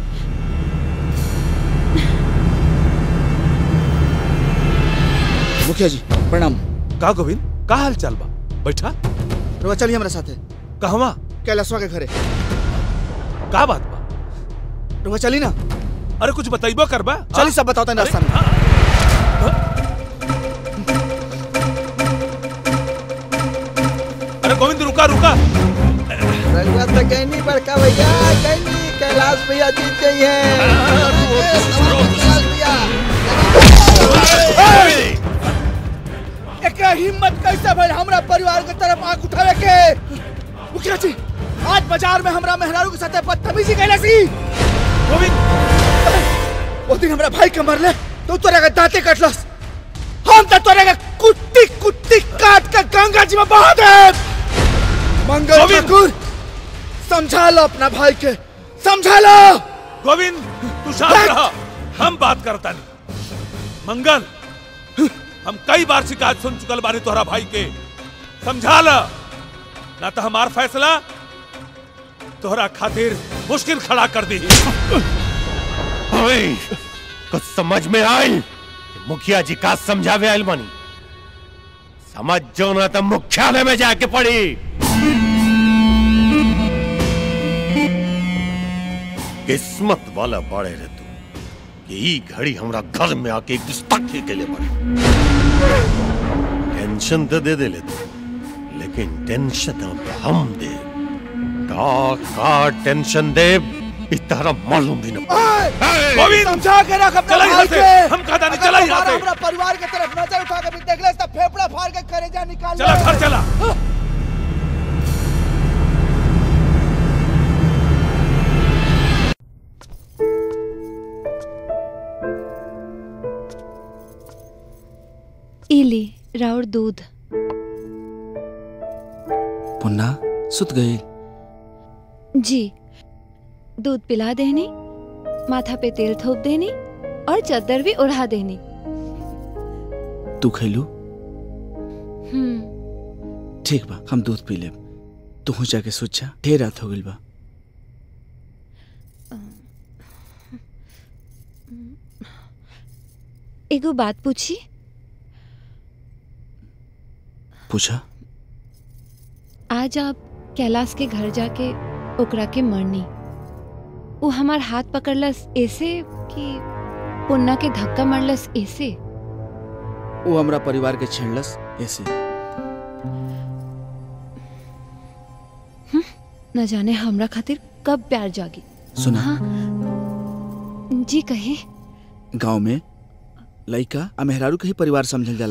मुखिया जी प्रणाम। का गोविंद का हाल चाल बा? बैठा। रुआ चलिए हमारे साथ। कहवा? कैलाशवा के घरे। का बात बा? रुआ चली ना। अरे कुछ बताइबो करबा? चली सब बताता है रास्ता में। अरे गोविंद रुका रुका। रंगा तो कहनी बड़का भैया, कहनी कैलाश भैया जीत गई है। एकरा हिम्मत कैसे भाई हमरा परिवार के तरफ आंख उठावे के? मुखिया जी आज बाजार में हमरा मेहरारू के साथ बदतमीजी कैला सी। गोविंद वो दिन हमरा भाई के मरले तो तोरा के दांते कटलस। हम तो तोरा के कुत्ती कुत्ती काट के गंगा जी में बहा दे। मंगल ठाकुर समझा लो अपना भाई के, समझा लो। गोविंद तू शांत रह, हम बात करता नहीं। मंगल हम कई बार शिकायत सुन चुकल बानी तोहरा भाई के, समझा ला ना तो हमार फैसला तोहरा खातिर मुश्किल खड़ा कर दी। कुछ समझ में आई? मुखिया जी का समझावे आयल बानी, समझ जो ना तो मुख्यालय में जाके पड़ी। किस्मत वाला बाड़े रे तू कि ई घड़ी हमरा घर में आके एक गुस्ताखी के लिए पड़े। टेंशन तो दे दे लेते, लेकिन टेंशन अब हम दे। का टेंशन दे इतना मालूम भी न। गोविंद समझा के रख अपना भाई के। हम कहता नहीं चला यहाँ से। हमरा परिवार के तरफ नजर उठा के भी देख ले, तब फेफड़ा फाड़ के करेजा निकाल ले। चला घर चला। इली राउर दूध। पुन्ना सुत गई? जी दूध पिला देनी, माथा पे तेल थोप देनी और चादर भी उड़ा देनी। तू खैलू? हम्म। ठीक बा हम दूध पी लेब, तू हो जाके सोच जा, ढेर रात हो गइल बा। एगो बात पूछी? पूछा। आज आप कैलाश के घर जाके ओकरा के मरनी, वो हमार हाथ पकड़लस ऐसे कि पुन्ना के धक्का मारलस ऐसे? वो हमरा परिवार के छेड़लस ऐसे। न जाने हमरा खातिर कब प्यार जागी। सुना। हाँ? जी कहे। गांव में लइका आ मेहरारू के ही परिवार समझल जाला।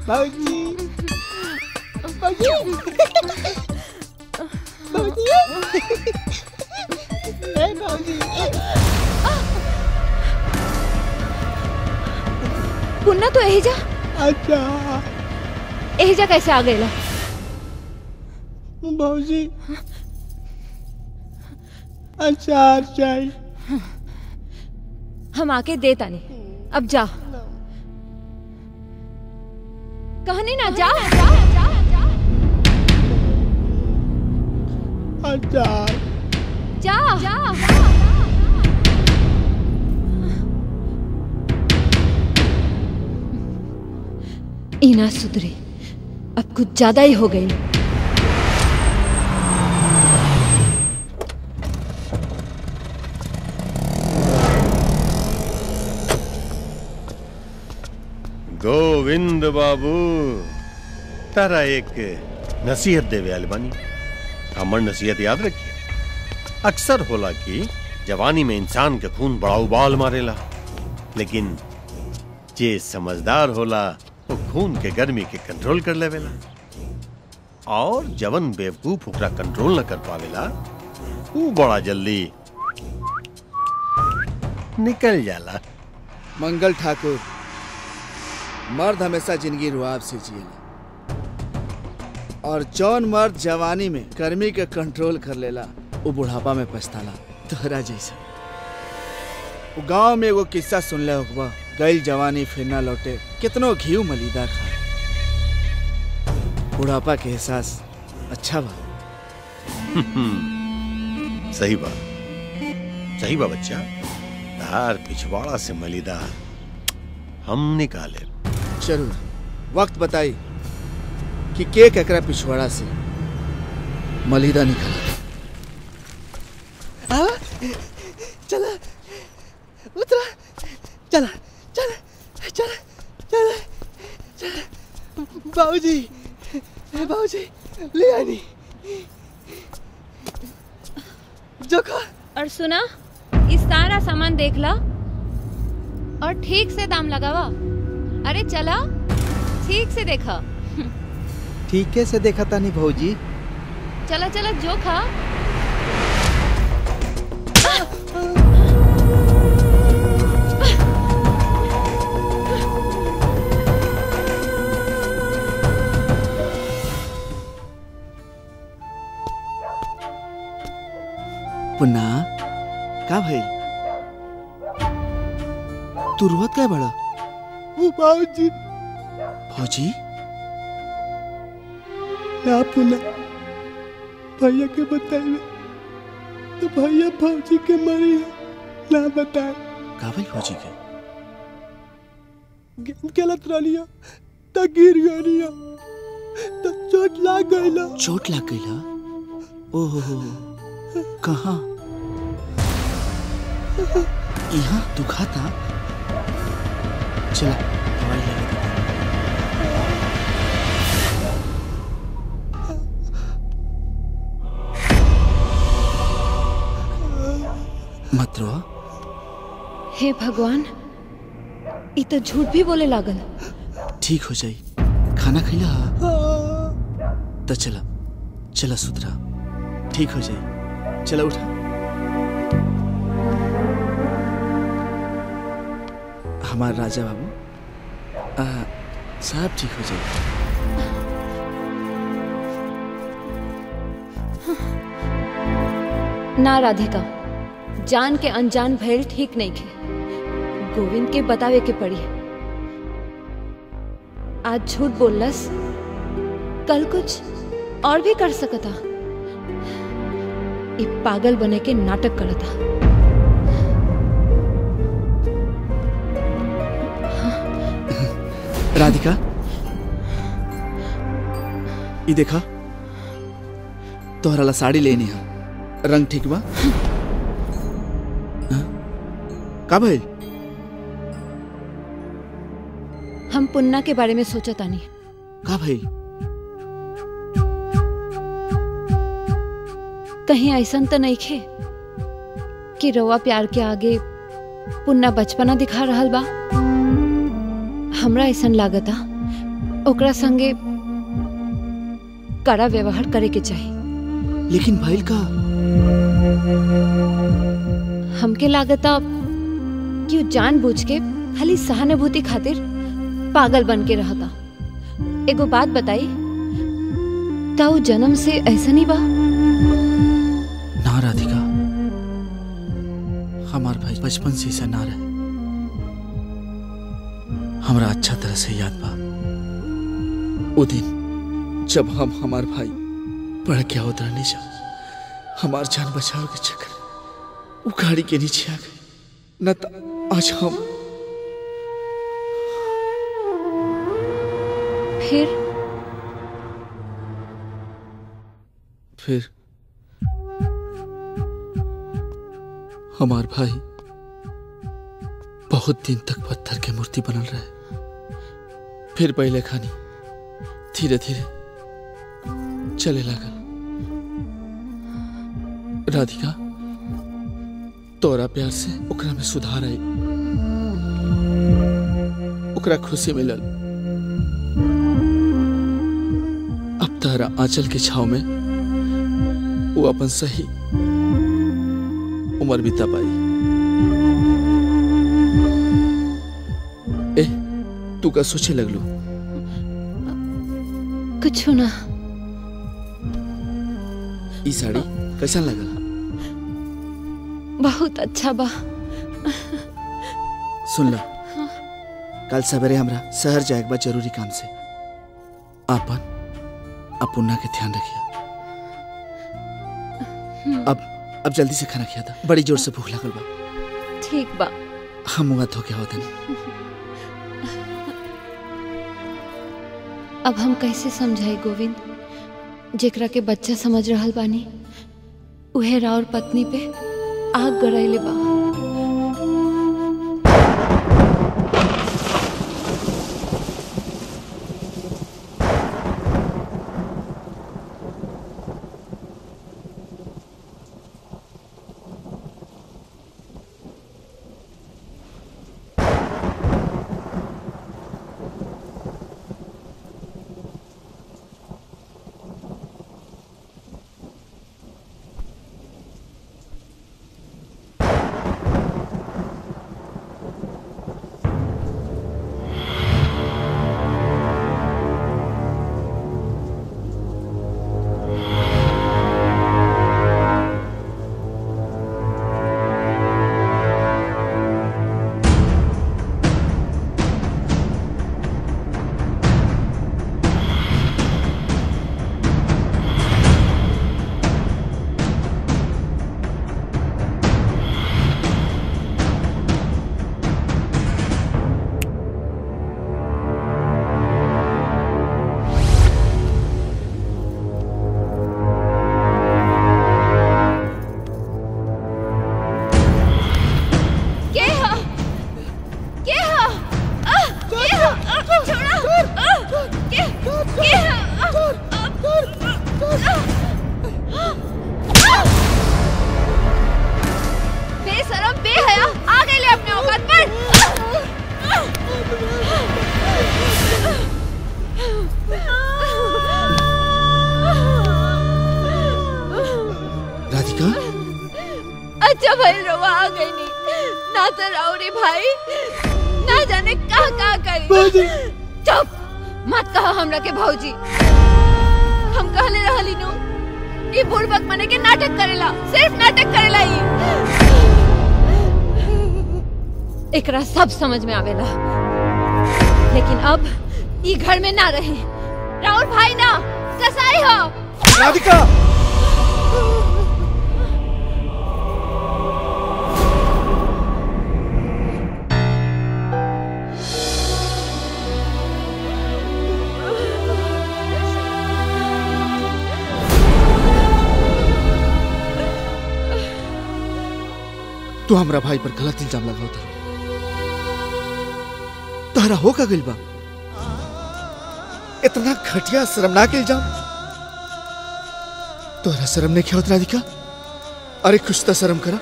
बाबूजी बाबूजी बाबूजी ए बाबूजी पुन्ना तो यही जा। अच्छा यही जा कैसे आ गए ला? बाबूजी अचार चाहिए। हम आके दे तानी, अब जा। कहनी ना जा। अचार जा। इना सुधरी, अब कुछ ज्यादा ही हो गई। गोविंद बाबू तारा एक नसीहत देवे आल बानी। हमर नसीहत याद रखिए। अक्सर होला कि जवानी में इंसान के खून बड़ा उबाल मारेला, लेकिन जे समझदार होला वो खून के गर्मी के कंट्रोल कर लेवेला, और जवन बेवकूफ ओकरा कंट्रोल न कर पावेला वो बड़ा जल्दी निकल जाला। मंगल ठाकुर, मर्द हमेशा जिंदगी रुआब से जिएला, और जौन मर्द जवानी में गर्मी के कंट्रोल कर लेला वो बुढ़ापा में पछताला। तोहरा जैसा वो गांव में एगो किस्सा सुनले होगा, गई जवानी फिर ना लौटे, कितनो घी मलीदा खाए। बुढ़ापा के एहसास अच्छा बा। सही बात, सही बा बच्चा। धार पिछवाड़ा से मलीदा हम निकाले। जरूर, वक्त बताई कि के ककरा पिछवाड़ा से मलीदा निकला। चला उतरा, चला चला चला चला चला। बाबूजी बाबूजी ले आनी जोखा। और सुना, इस सारा सामान देख ला और ठीक से दाम लगावा। अरे चला, ठीक से देखा। ठीक से देखा तानी भौजी। चला चला जोखा। पुन्ना का भइल? तू रोवत काय बड़ा? वो बाबूजी फौजी ना पुन्ना भैया के बताइए तो भैया फौजी के मरी है ना बताए। का भइल फौजी के? गेम खेलत रहिया त गिर गइलिया त चोट लाग गइला। चोट लग गइला? ओहो, कहाँ? यहाँ दुखाता? चला दवाई लगा देते। मत रो। हे भगवान, ई तो झूठ भी बोले लागल। ठीक हो जाई। खाना खैला? तो चला चला सुधरा, ठीक हो जाई। चला उठा। हमार राजा बाबू, सब ठीक हो जाए। ना राधिका, जान के अनजान भइल ठीक नहीं खे। गोविंद के बतावे के पड़ी। आज झूठ बोललस, कल कुछ और भी कर सकता। ये पागल बने के नाटक करता। राधिका, ये देखा, तोहरा ला साड़ी लेनी है। रंग ठीक बा? का भइल? हम पुन्ना के बारे में सोचा तानी। का भइल? कहीं ऐसा तो नहीं खे कि रवा प्यार के आगे पुन्ना बचपना दिखा रहल बा। हमरा ऐसा लागता ओकरा संगे कड़ा व्यवहार करे के चाहिए। लेकिन भाई का हमके लागता कि वो जानबूझ के खाली सहानुभूति खातिर पागल बन के रहता। एगो बात बताई, ताऊ जन्म से ऐसा नहीं बा? ना राधिका, हमार भाई बचपन से ऐसा ना रहे। हमरा अच्छा तरह से याद बा वो दिन जब हम हमार भाई पढ़ के आवत रहने जा, हमार जान बचाव के चक्कर वो गाड़ी के नीचे आ गए। न तो आज हम फिर हमार भाई बहुत दिन तक पत्थर के मूर्ति बनल रहे। फिर पहले खानी धीरे धीरे चले लागल। राधिका, तोरा प्यार से ओकरा में सुधार आई, ओकरा खुशी मिलल। अब तारा आंचल के छाव में वो अपन सही उम्र बिता पाई। तू का सोचे लगलू? कुछ ना। ई साड़ी कैसा लगल? बहुत अच्छा बा। सुन ला, कल सवेरे हमरा शहर जाए बा जरूरी काम से। आपन अपुन्ना के ध्यान रखिया। अब जल्दी से खाना खिया था, बड़ी जोर से भूख लगल बा। ठीक बा। हम मुंह धो के आवत नहीं। अब हम कैसे समझाई गोविंद, जेकरा के बच्चा समझ रहल बानी उहे राउर पत्नी पे आग गड़ैले बा। बेशरम बेहया आ गए ले अपने औकात पर। राधिका, अच्छा भाई रवा आ गई नहीं ना तो राउरी भाई ना जाने का करी। चुप मत कहो हमरा के भौजी। हम कहले रहली नु ई बुड़बक मने के नाटक करेला, सिर्फ नाटक करेला। एकरा सब समझ में आवेला, लेकिन अब ई घर में ना रहे। राउर भाई ना कसाई हो। राधिका, तू हमरा भाई पर गलत इल्जाम लगाओ था। तहरा हो का गइल बा? इतना घटिया शर्मनाक इल्जाम तोहरा शर्म नहीं क्या होता राधिका? अरे कुछ तो शर्म करा।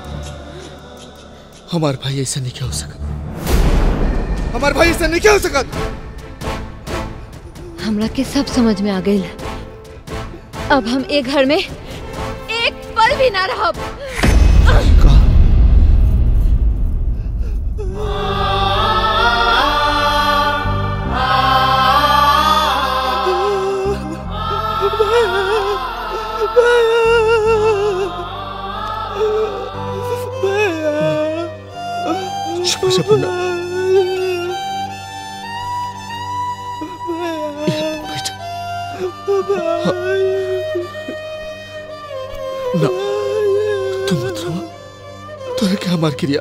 हमार भाई ऐसा नहीं क्या हो सकता। हमार भाई ऐसा नहीं क्या हो सकता। हमरा के सब समझ में आ गई। अब हम एक घर में एक पल भी ना रहब। चुप से पुन्ना। ना तुम मत रो, तो क्या मार क्रिया।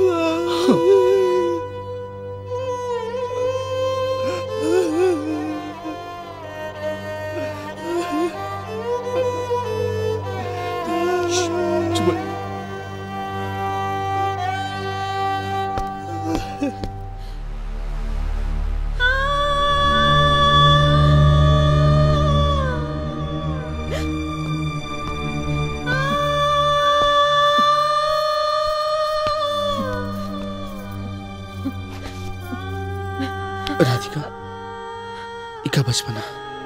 राधिका, इका बचपना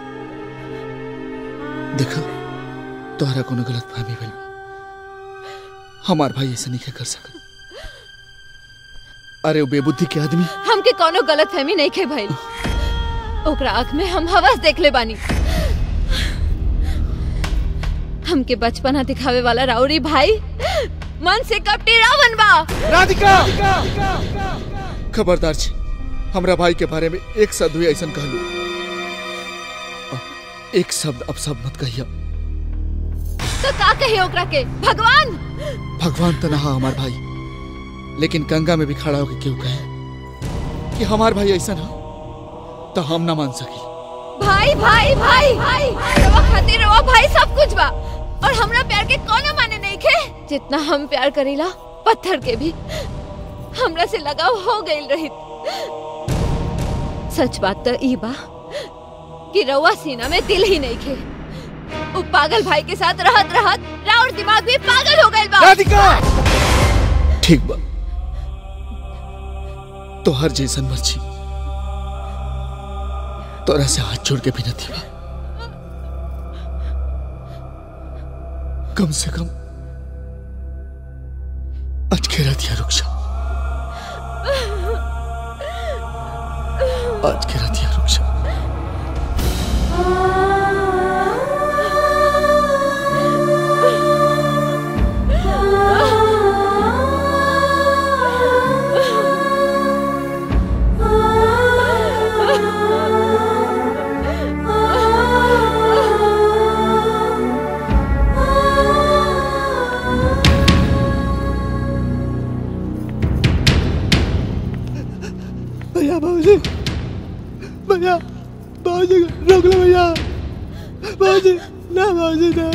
देखा तोहरा कोनो गलत फहमी भइल। हमार भाई ऐसा नहीं कर सकत। अरे वो बेबुद्धि के आदमी हमके कोनो गलत फहमी नहीं खे भाई। ओकरा आँख में हम हवस देख ले बानी। हमके बचपना दिखावे वाला राउरी भाई मन से कपटी रावण बा। राधिका, खबरदार छी, हमरा भाई के बारे में एक शब्द भी ऐसा कहलू। एक शब्द अब सब मत कहिया। तो का कही ओकरा के? भगवान भगवान तो नहा हमार भाई, लेकिन गंगा में भी खड़ा होकर क्यों कहे कि हमार भाई ऐसा ना, तो हम ना मान सकी। भाई भाई भाई भाई रवा खातिर रवा भाई सब कुछ बा, और हमरा प्यार के कोनो माने नहीं खे। जितना हम प्यार करीला पत्थर के भी हमरा से लगाव हो गइल रही। सच बात तो ई बा कि रवा सीना में दिल ही नहीं खे। वो पागल भाई के साथ रहत रहत राउर दिमाग भी पागल हो गइल बा। राधिका, ठीक बा, तो हर जैसन मर्जी, तोरा से हाथ जोड़ के विनती बा, कम से कम आज के रातिया रुक जा। आज के रातिया रुक जा। भैया बाबूजी, भैया बाबूजी रोक लो भैया। बाबूजी ना, बाबूजी ना,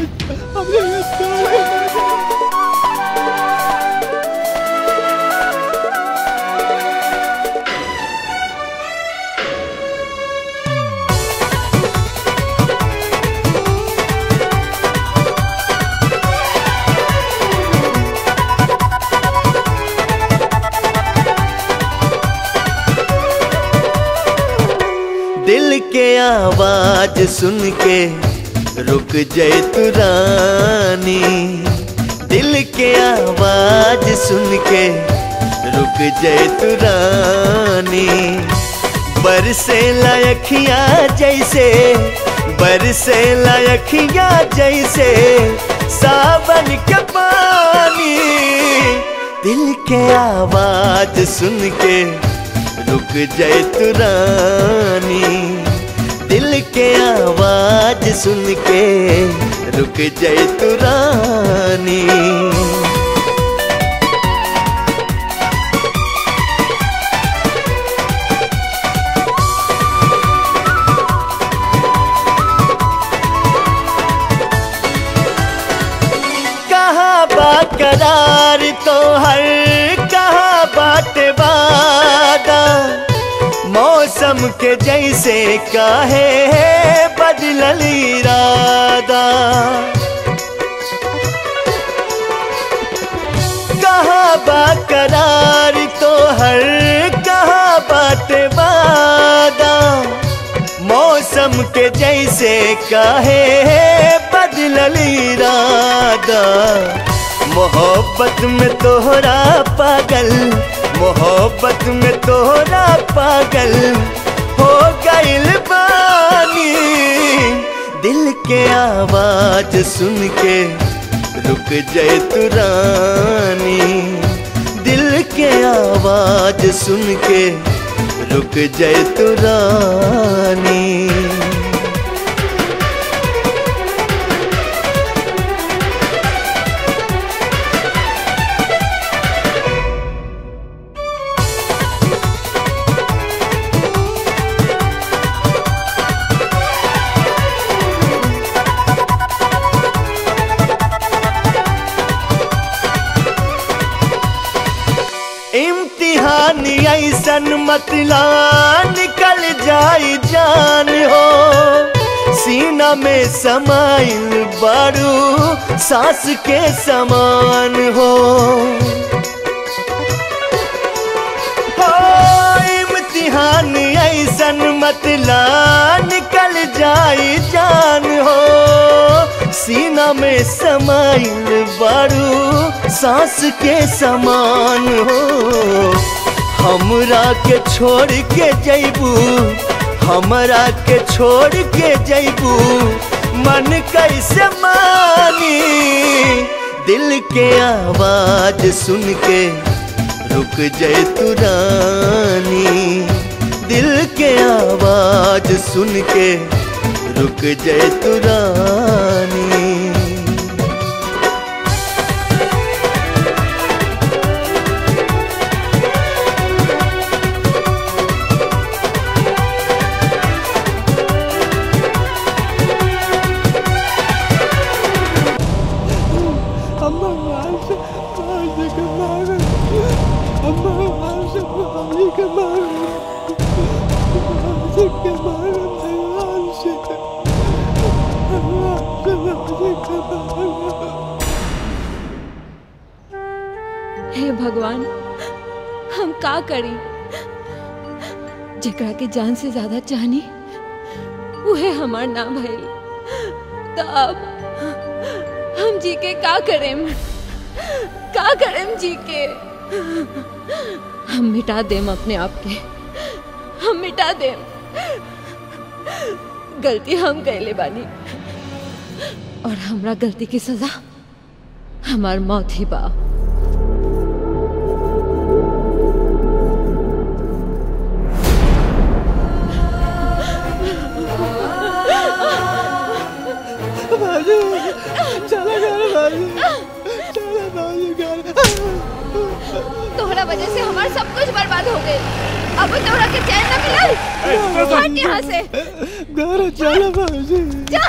दिल के आवाज सुन के रुक जाए तू रानी। दिल के आवाज सुन के रुक जाए तू रानी। बरसे लायखिया जैसे, बरसे लायखिया जैसे सावन के पानी। दिल के आवाज सुन के रुक जाए तू रानी। दिल के आवाज सुन के रुक जाए तू रानी। कहाँ बा करार तो हर, कहाँ बात वादा। मौसम के जैसे काहे बदलल इरादा। कहाँ बा करार तो हर, कहाँ बात वादा। मौसम के जैसे काहे बदलल इरादा। मोहब्बत में तोहरा पागल, मोहब्बत में तोहरा पागल हो गइल बानी। दिल के आवाज सुन के रुक जाए तू रानी, दिल के आवाज सुन के रुक जाए तू रानी। इम्तिहानी ऐसन मतला निकल जाई जान हो। सीना में समाइल बारू सांस के समान हो। इम्तिहान ऐसन मतला निकल जाई जान हो। सीना में समाइल बारू सांस के समान हो। हमरा के छोड़ के जैबू, हमरा के छोड़ के जैबू मन कैसे मानी। दिल के आवाज सुन के रुक जाए तू रानी, दिल के आवाज सुन के रुक जाए तू रानी। हे भगवान, हम का करी? जकरा के जान से ज्यादा चाहनी उहे हमार ना भइल। तो अब हम जी के का करें? का करें जी के? हम मिटा देम अपने आप के, हम मिटा देम। गलती हम कैले बानी और हमरा गलती की सजा हमार मौत ही बा। तोहरा वजह से हमारा सब कुछ बर्बाद हो गए। अब तोहरा के चैन न मिलल। हट यहाँ से। घर चला बाबूजी। जा।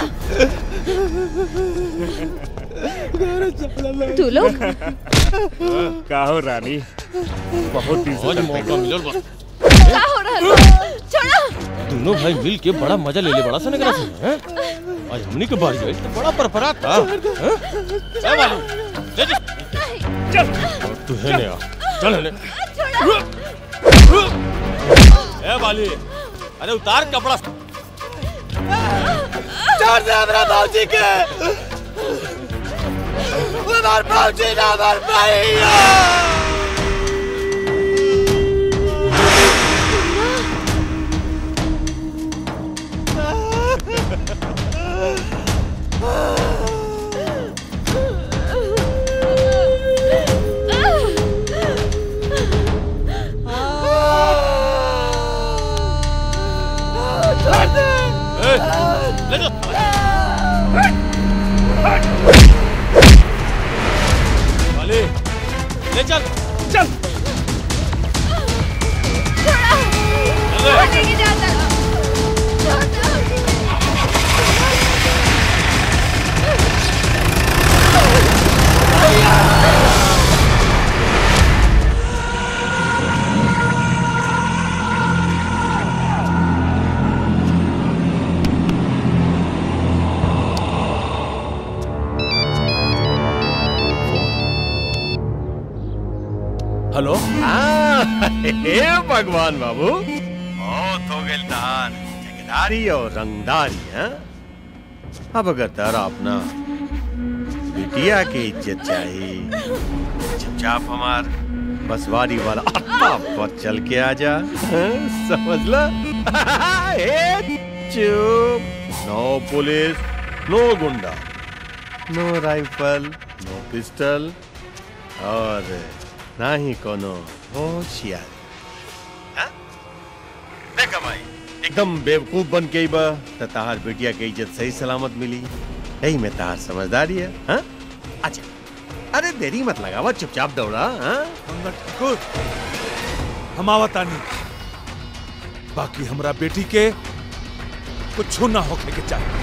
घर चला बाबूजी। तू लोग का हो रानी, बहुत दिन से मौका मिलल बा। क्या हो रहा है? छोड़ो। दोनों भाई मिल के बड़ा मजा ले ले बड़ा सा नगरा से हैं? आज हमनी के बारी गई तो बड़ा परपरा था। ए बालू ले चल तू है ने आ चल ने। ए बाली अरे उतार कपड़ा। छोड़ दे हमरा बाबूजी के। हमार बाबूजी ना हमार भाई। ले चल चल हेलो हे भगवान बाबू बहुत हो गए तार रंगदारी और रंगदारी है। अब अगर तारा अपना बिटिया की इज्जत चाहिए, चुपचाप हमार बसवारी वाला अड्डा पर चल के आ जा, समझ ला। चुप, नो पुलिस, नो गुंडा, नो राइफल, नो पिस्टल और ना ही कोनो होशियारी। देखा भाई, एकदम बेवकूफ बन के बा तो ताहार बेटिया की इज्जत सही सलामत मिली। यही में ताहार समझदारी है। हाँ? अच्छा, अरे देरी मत लगावा, चुपचाप दौड़ा। हाँ? हम आवतानी, बाकी हमरा बेटी के कुछ ना होके के चाहिए।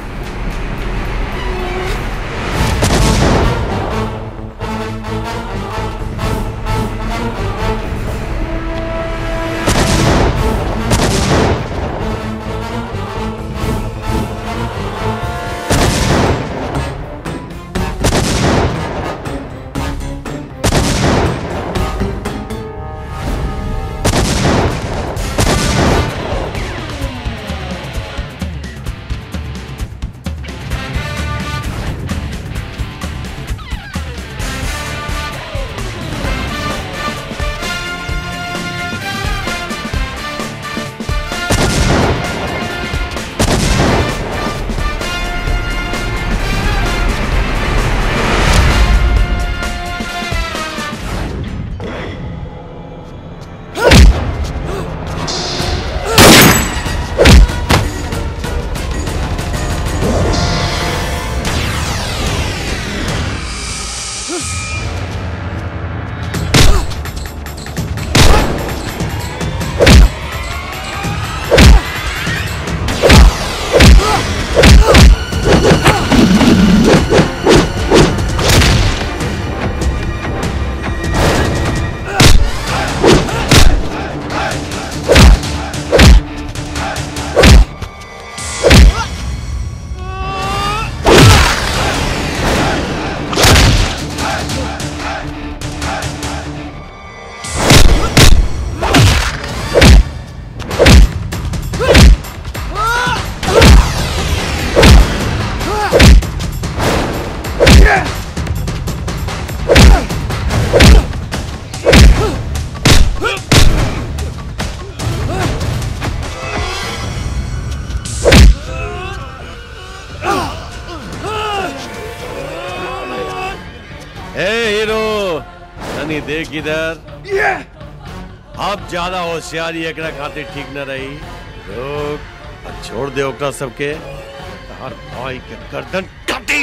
देख इधर, अब ज्यादा होशियारी एकरा खातिर ठीक न रही। रोक और छोड़ दे ओकरा सबके, तार भाई के गर्दन काटी।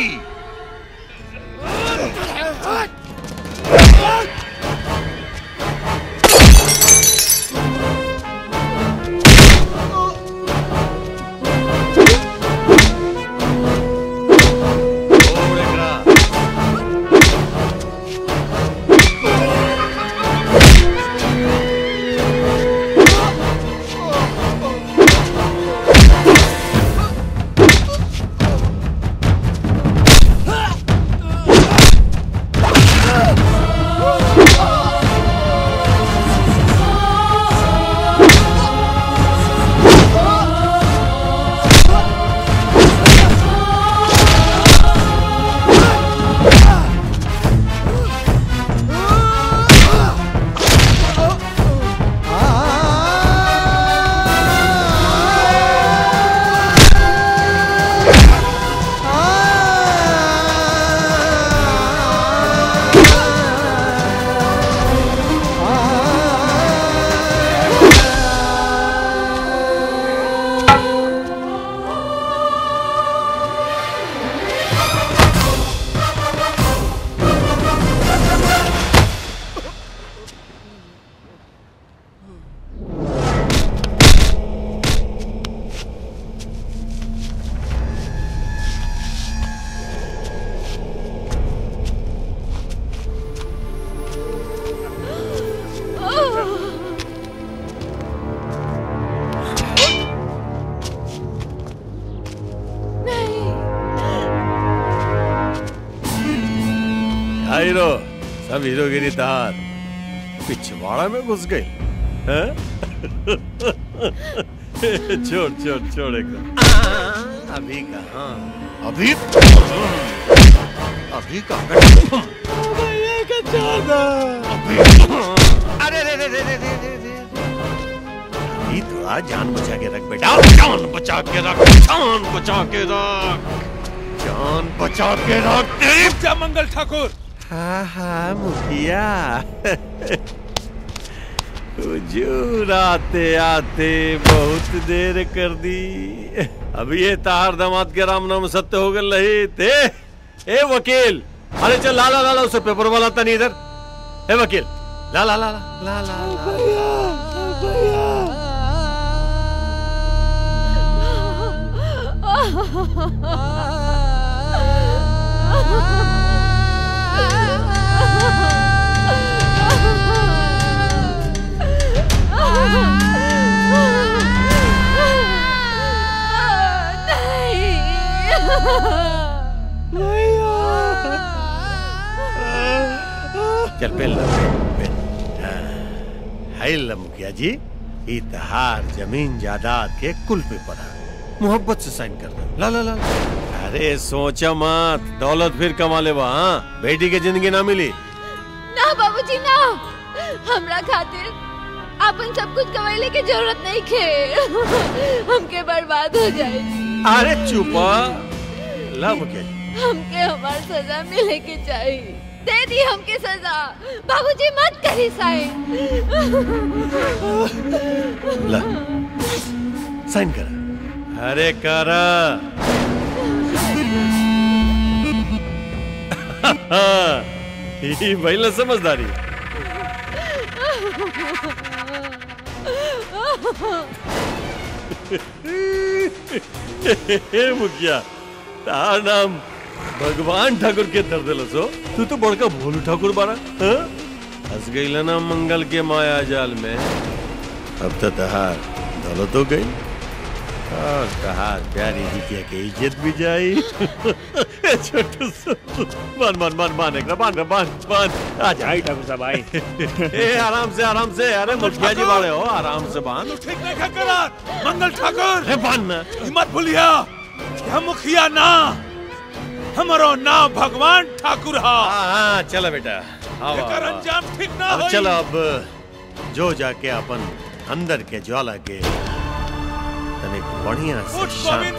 हीरो सब हीरोगिरी तार पिछवाड़ा में घुस गई। छोड़ छोड़ छोड़ एकदम। अभी कहाँ अभी अभी कहाँ अरे रे रे रे रे रे रे अभी थोड़ा जान बचा के रख बेटा, जान बचा के रख, जान बचा के रख, जान बचा के रख तेरी। क्या मंगल ठाकुर? हाँ हाँ मुखिया हुजूर आते आते बहुत देर कर दी। अभी ये तार दामाद के राम नाम सत्य हो गए रही थे। ए वकील, अरे चल ला ला ला उसे पेपर वाला था नहीं इधर। ए वकील ला ला ला ला ला ला चल पेल पेल मुखिया जी, इतहार जमीन जायदाद के कुल पे पड़ा, मोहब्बत से साइन कर दो। ला ला ला। अरे सोचा मत, दौलत फिर कमा ले। हाँ बेटी की जिंदगी ना मिली ना बाबूजी ना, हमरा खातिर अपन सब कुछ कमाइले के जरूरत नहीं खे, हमके बर्बाद हो जाए। अरे चुपा ला मुखिया जी, हमके हमार सजा मिले के चाहिए, दे दी हमके सजा। बाबूजी मत करी साइन। ला साइन कर। अरे करा ही भाई समझदारी। मुखिया तार नाम भगवान ठाकुर के दर्द लसो, तू तो बड़का भोलू ठाकुर बारा। हंस गई ना मंगल के माया जाल में। अब तो तहार दौलत हो गई और तहार प्यारी बिटिया की इज्जत भी जाई। छोटू मान मान मान मान एक मान मान मान आ जाए ठाकुर साहब आई। ए आराम से आराम से। अरे मुखिया जी वाले हो, आराम से बांध। ठीक नहीं करा मंगल ठाकुर। बांध ना, मत भूलिया हम मुखिया ना, हमारो नाम भगवान ठाकुर। हाँ चलो बेटा एकर अंजाम ठीक ना होई। चलो अब जो जाके अपन अंदर के ज्वाला के तनिक बढ़िया से शांत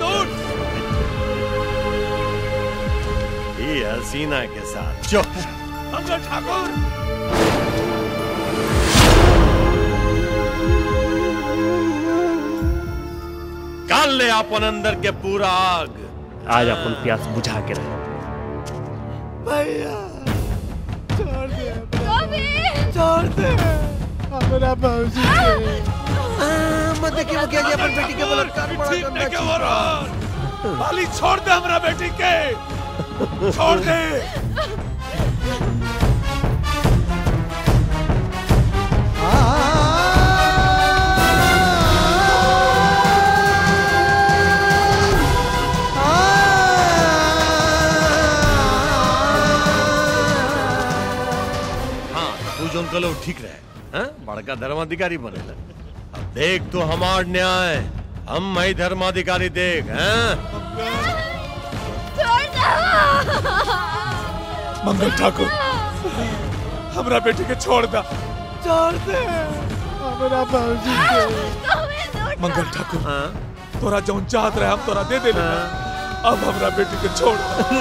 ये हसीना के साथ जो मंगल ठाकुर। काल ले अपन अंदर के पूरा आग। आज अपन प्यास बुझा के रहे। भैया छोड़ दे, छोड़ दे हमारा बाबूजी के। मत देखिए मुखिया जी, अपन बेटी के बलात्कार बड़ा गंदा चीज है। बाली छोड़ दे हमरा बेटी के, छोड़ दे। जोन कलो ठीक रहे, हाँ? बड़का धर्माधिकारी बनेला। अब देख तो हमार न्याय, हम ही धर्माधिकारी देख। हैं? मंगल ठाकुर हमरा बेटी के छोड़ दा, छोड़ दे हमारा बाबूजी के। मंगल ठाकुर तोरा जौन चाहत रहे हम तोरा दे दे। अब हमरा बेटी के छोड़।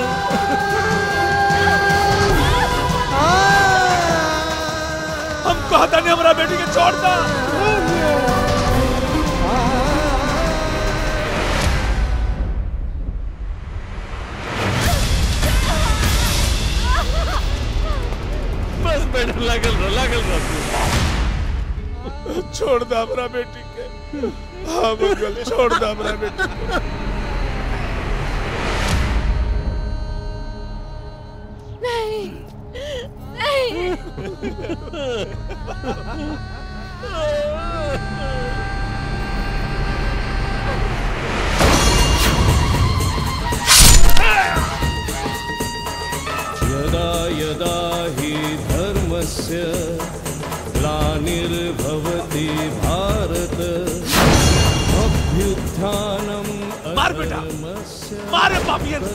हम कहता नहीं हमरा बेटी के छोड़ दा। बस बेटा लागल रह। छोड़ दा हमरा बेटी के। हाँ मंगल छोड़ दा हमरा बेटी के। नहीं नहीं। यदा यदा हि धर्मस्य ग्लानिर्भवति भारत बेटा मारे पापियन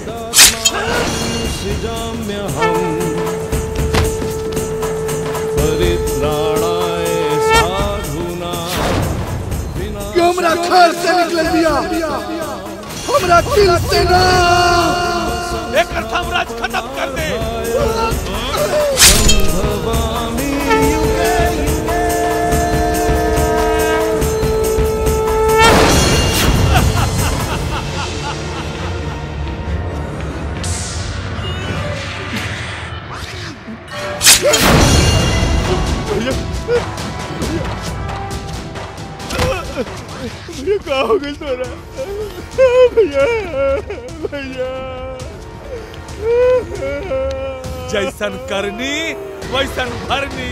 परित्राणाय साधुना हमरा घर से निकल दिया हमरा दिल से ना एक साम्राज्य खत्म कर दे भैया क्या हो गई तोरा भैया भैया जैसन करनी वैसन भरनी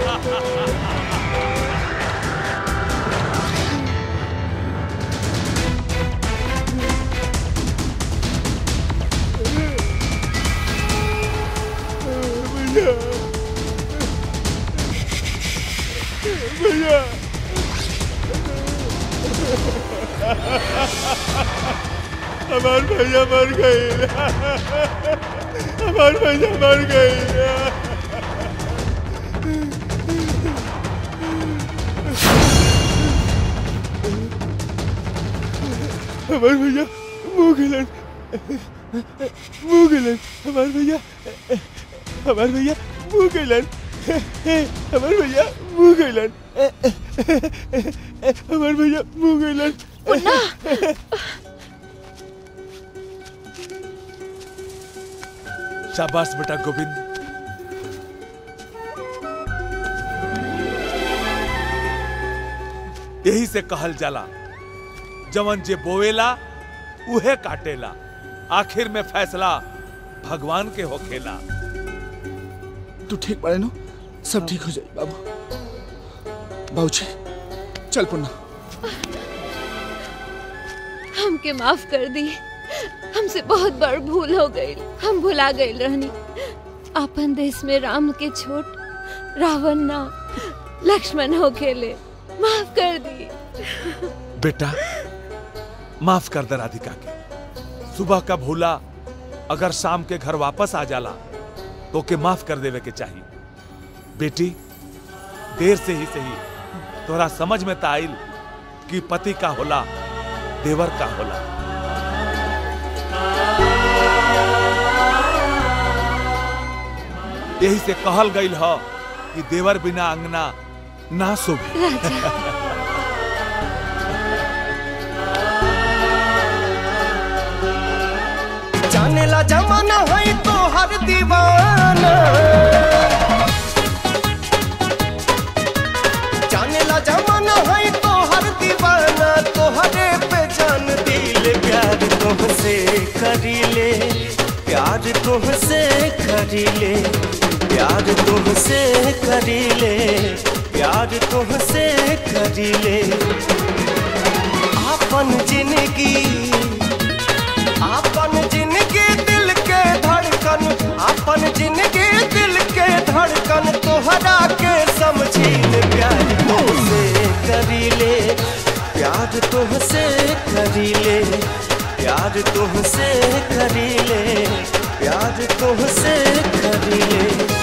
भैया हमार भैया मर गए हमार भैया मर गए हमार भैया मुगलन मुगलन हमार भैया मुगलन हमार भैया मुगलन हमार भैया मुगलन शाबाश बेटा गोविंद यही से कहल जाला जवन जे बोवेला उहे काटेला आखिर में फैसला भगवान के होखेला। तू ठीक पड़े नो सब ठीक हो जाए बाबू बाबूजी चल पुन्ना हमके माफ कर दी हमसे बहुत बड़ भूल हो गई हम भुला गई रहनी अपन देश में राम के छोट रावण ना लक्ष्मण हो खेले माफ कर दी बेटा माफ कर दे राधिका के सुबह का भूला अगर शाम के घर वापस आ जाला तो के माफ कर देवे के चाहिए। बेटी देर से ही सही तोरा समझ में आइल कि पति का होला देवर का होला। यही से कहल गईल ह कि देवर बिना अंगना ना शोभे। जाने ला जमाना है तो हर दीवाना जाने ला जमाना है तो हर दीवाना तो हरे पे जान दिल प्यार तुमसे करीले प्यार तुमसे करीले प्यार तुमसे करीले प्यार तुमसे करीले अपन जिंदगी अपन जिंदगी दिल के धड़कन अपन जिंदगी दिल के धड़कन तोहरा के समझील प्यार तुमसे करीले प्यार तुमसे करीले प्यार तुमसे करीले प्यार तुमसे करीले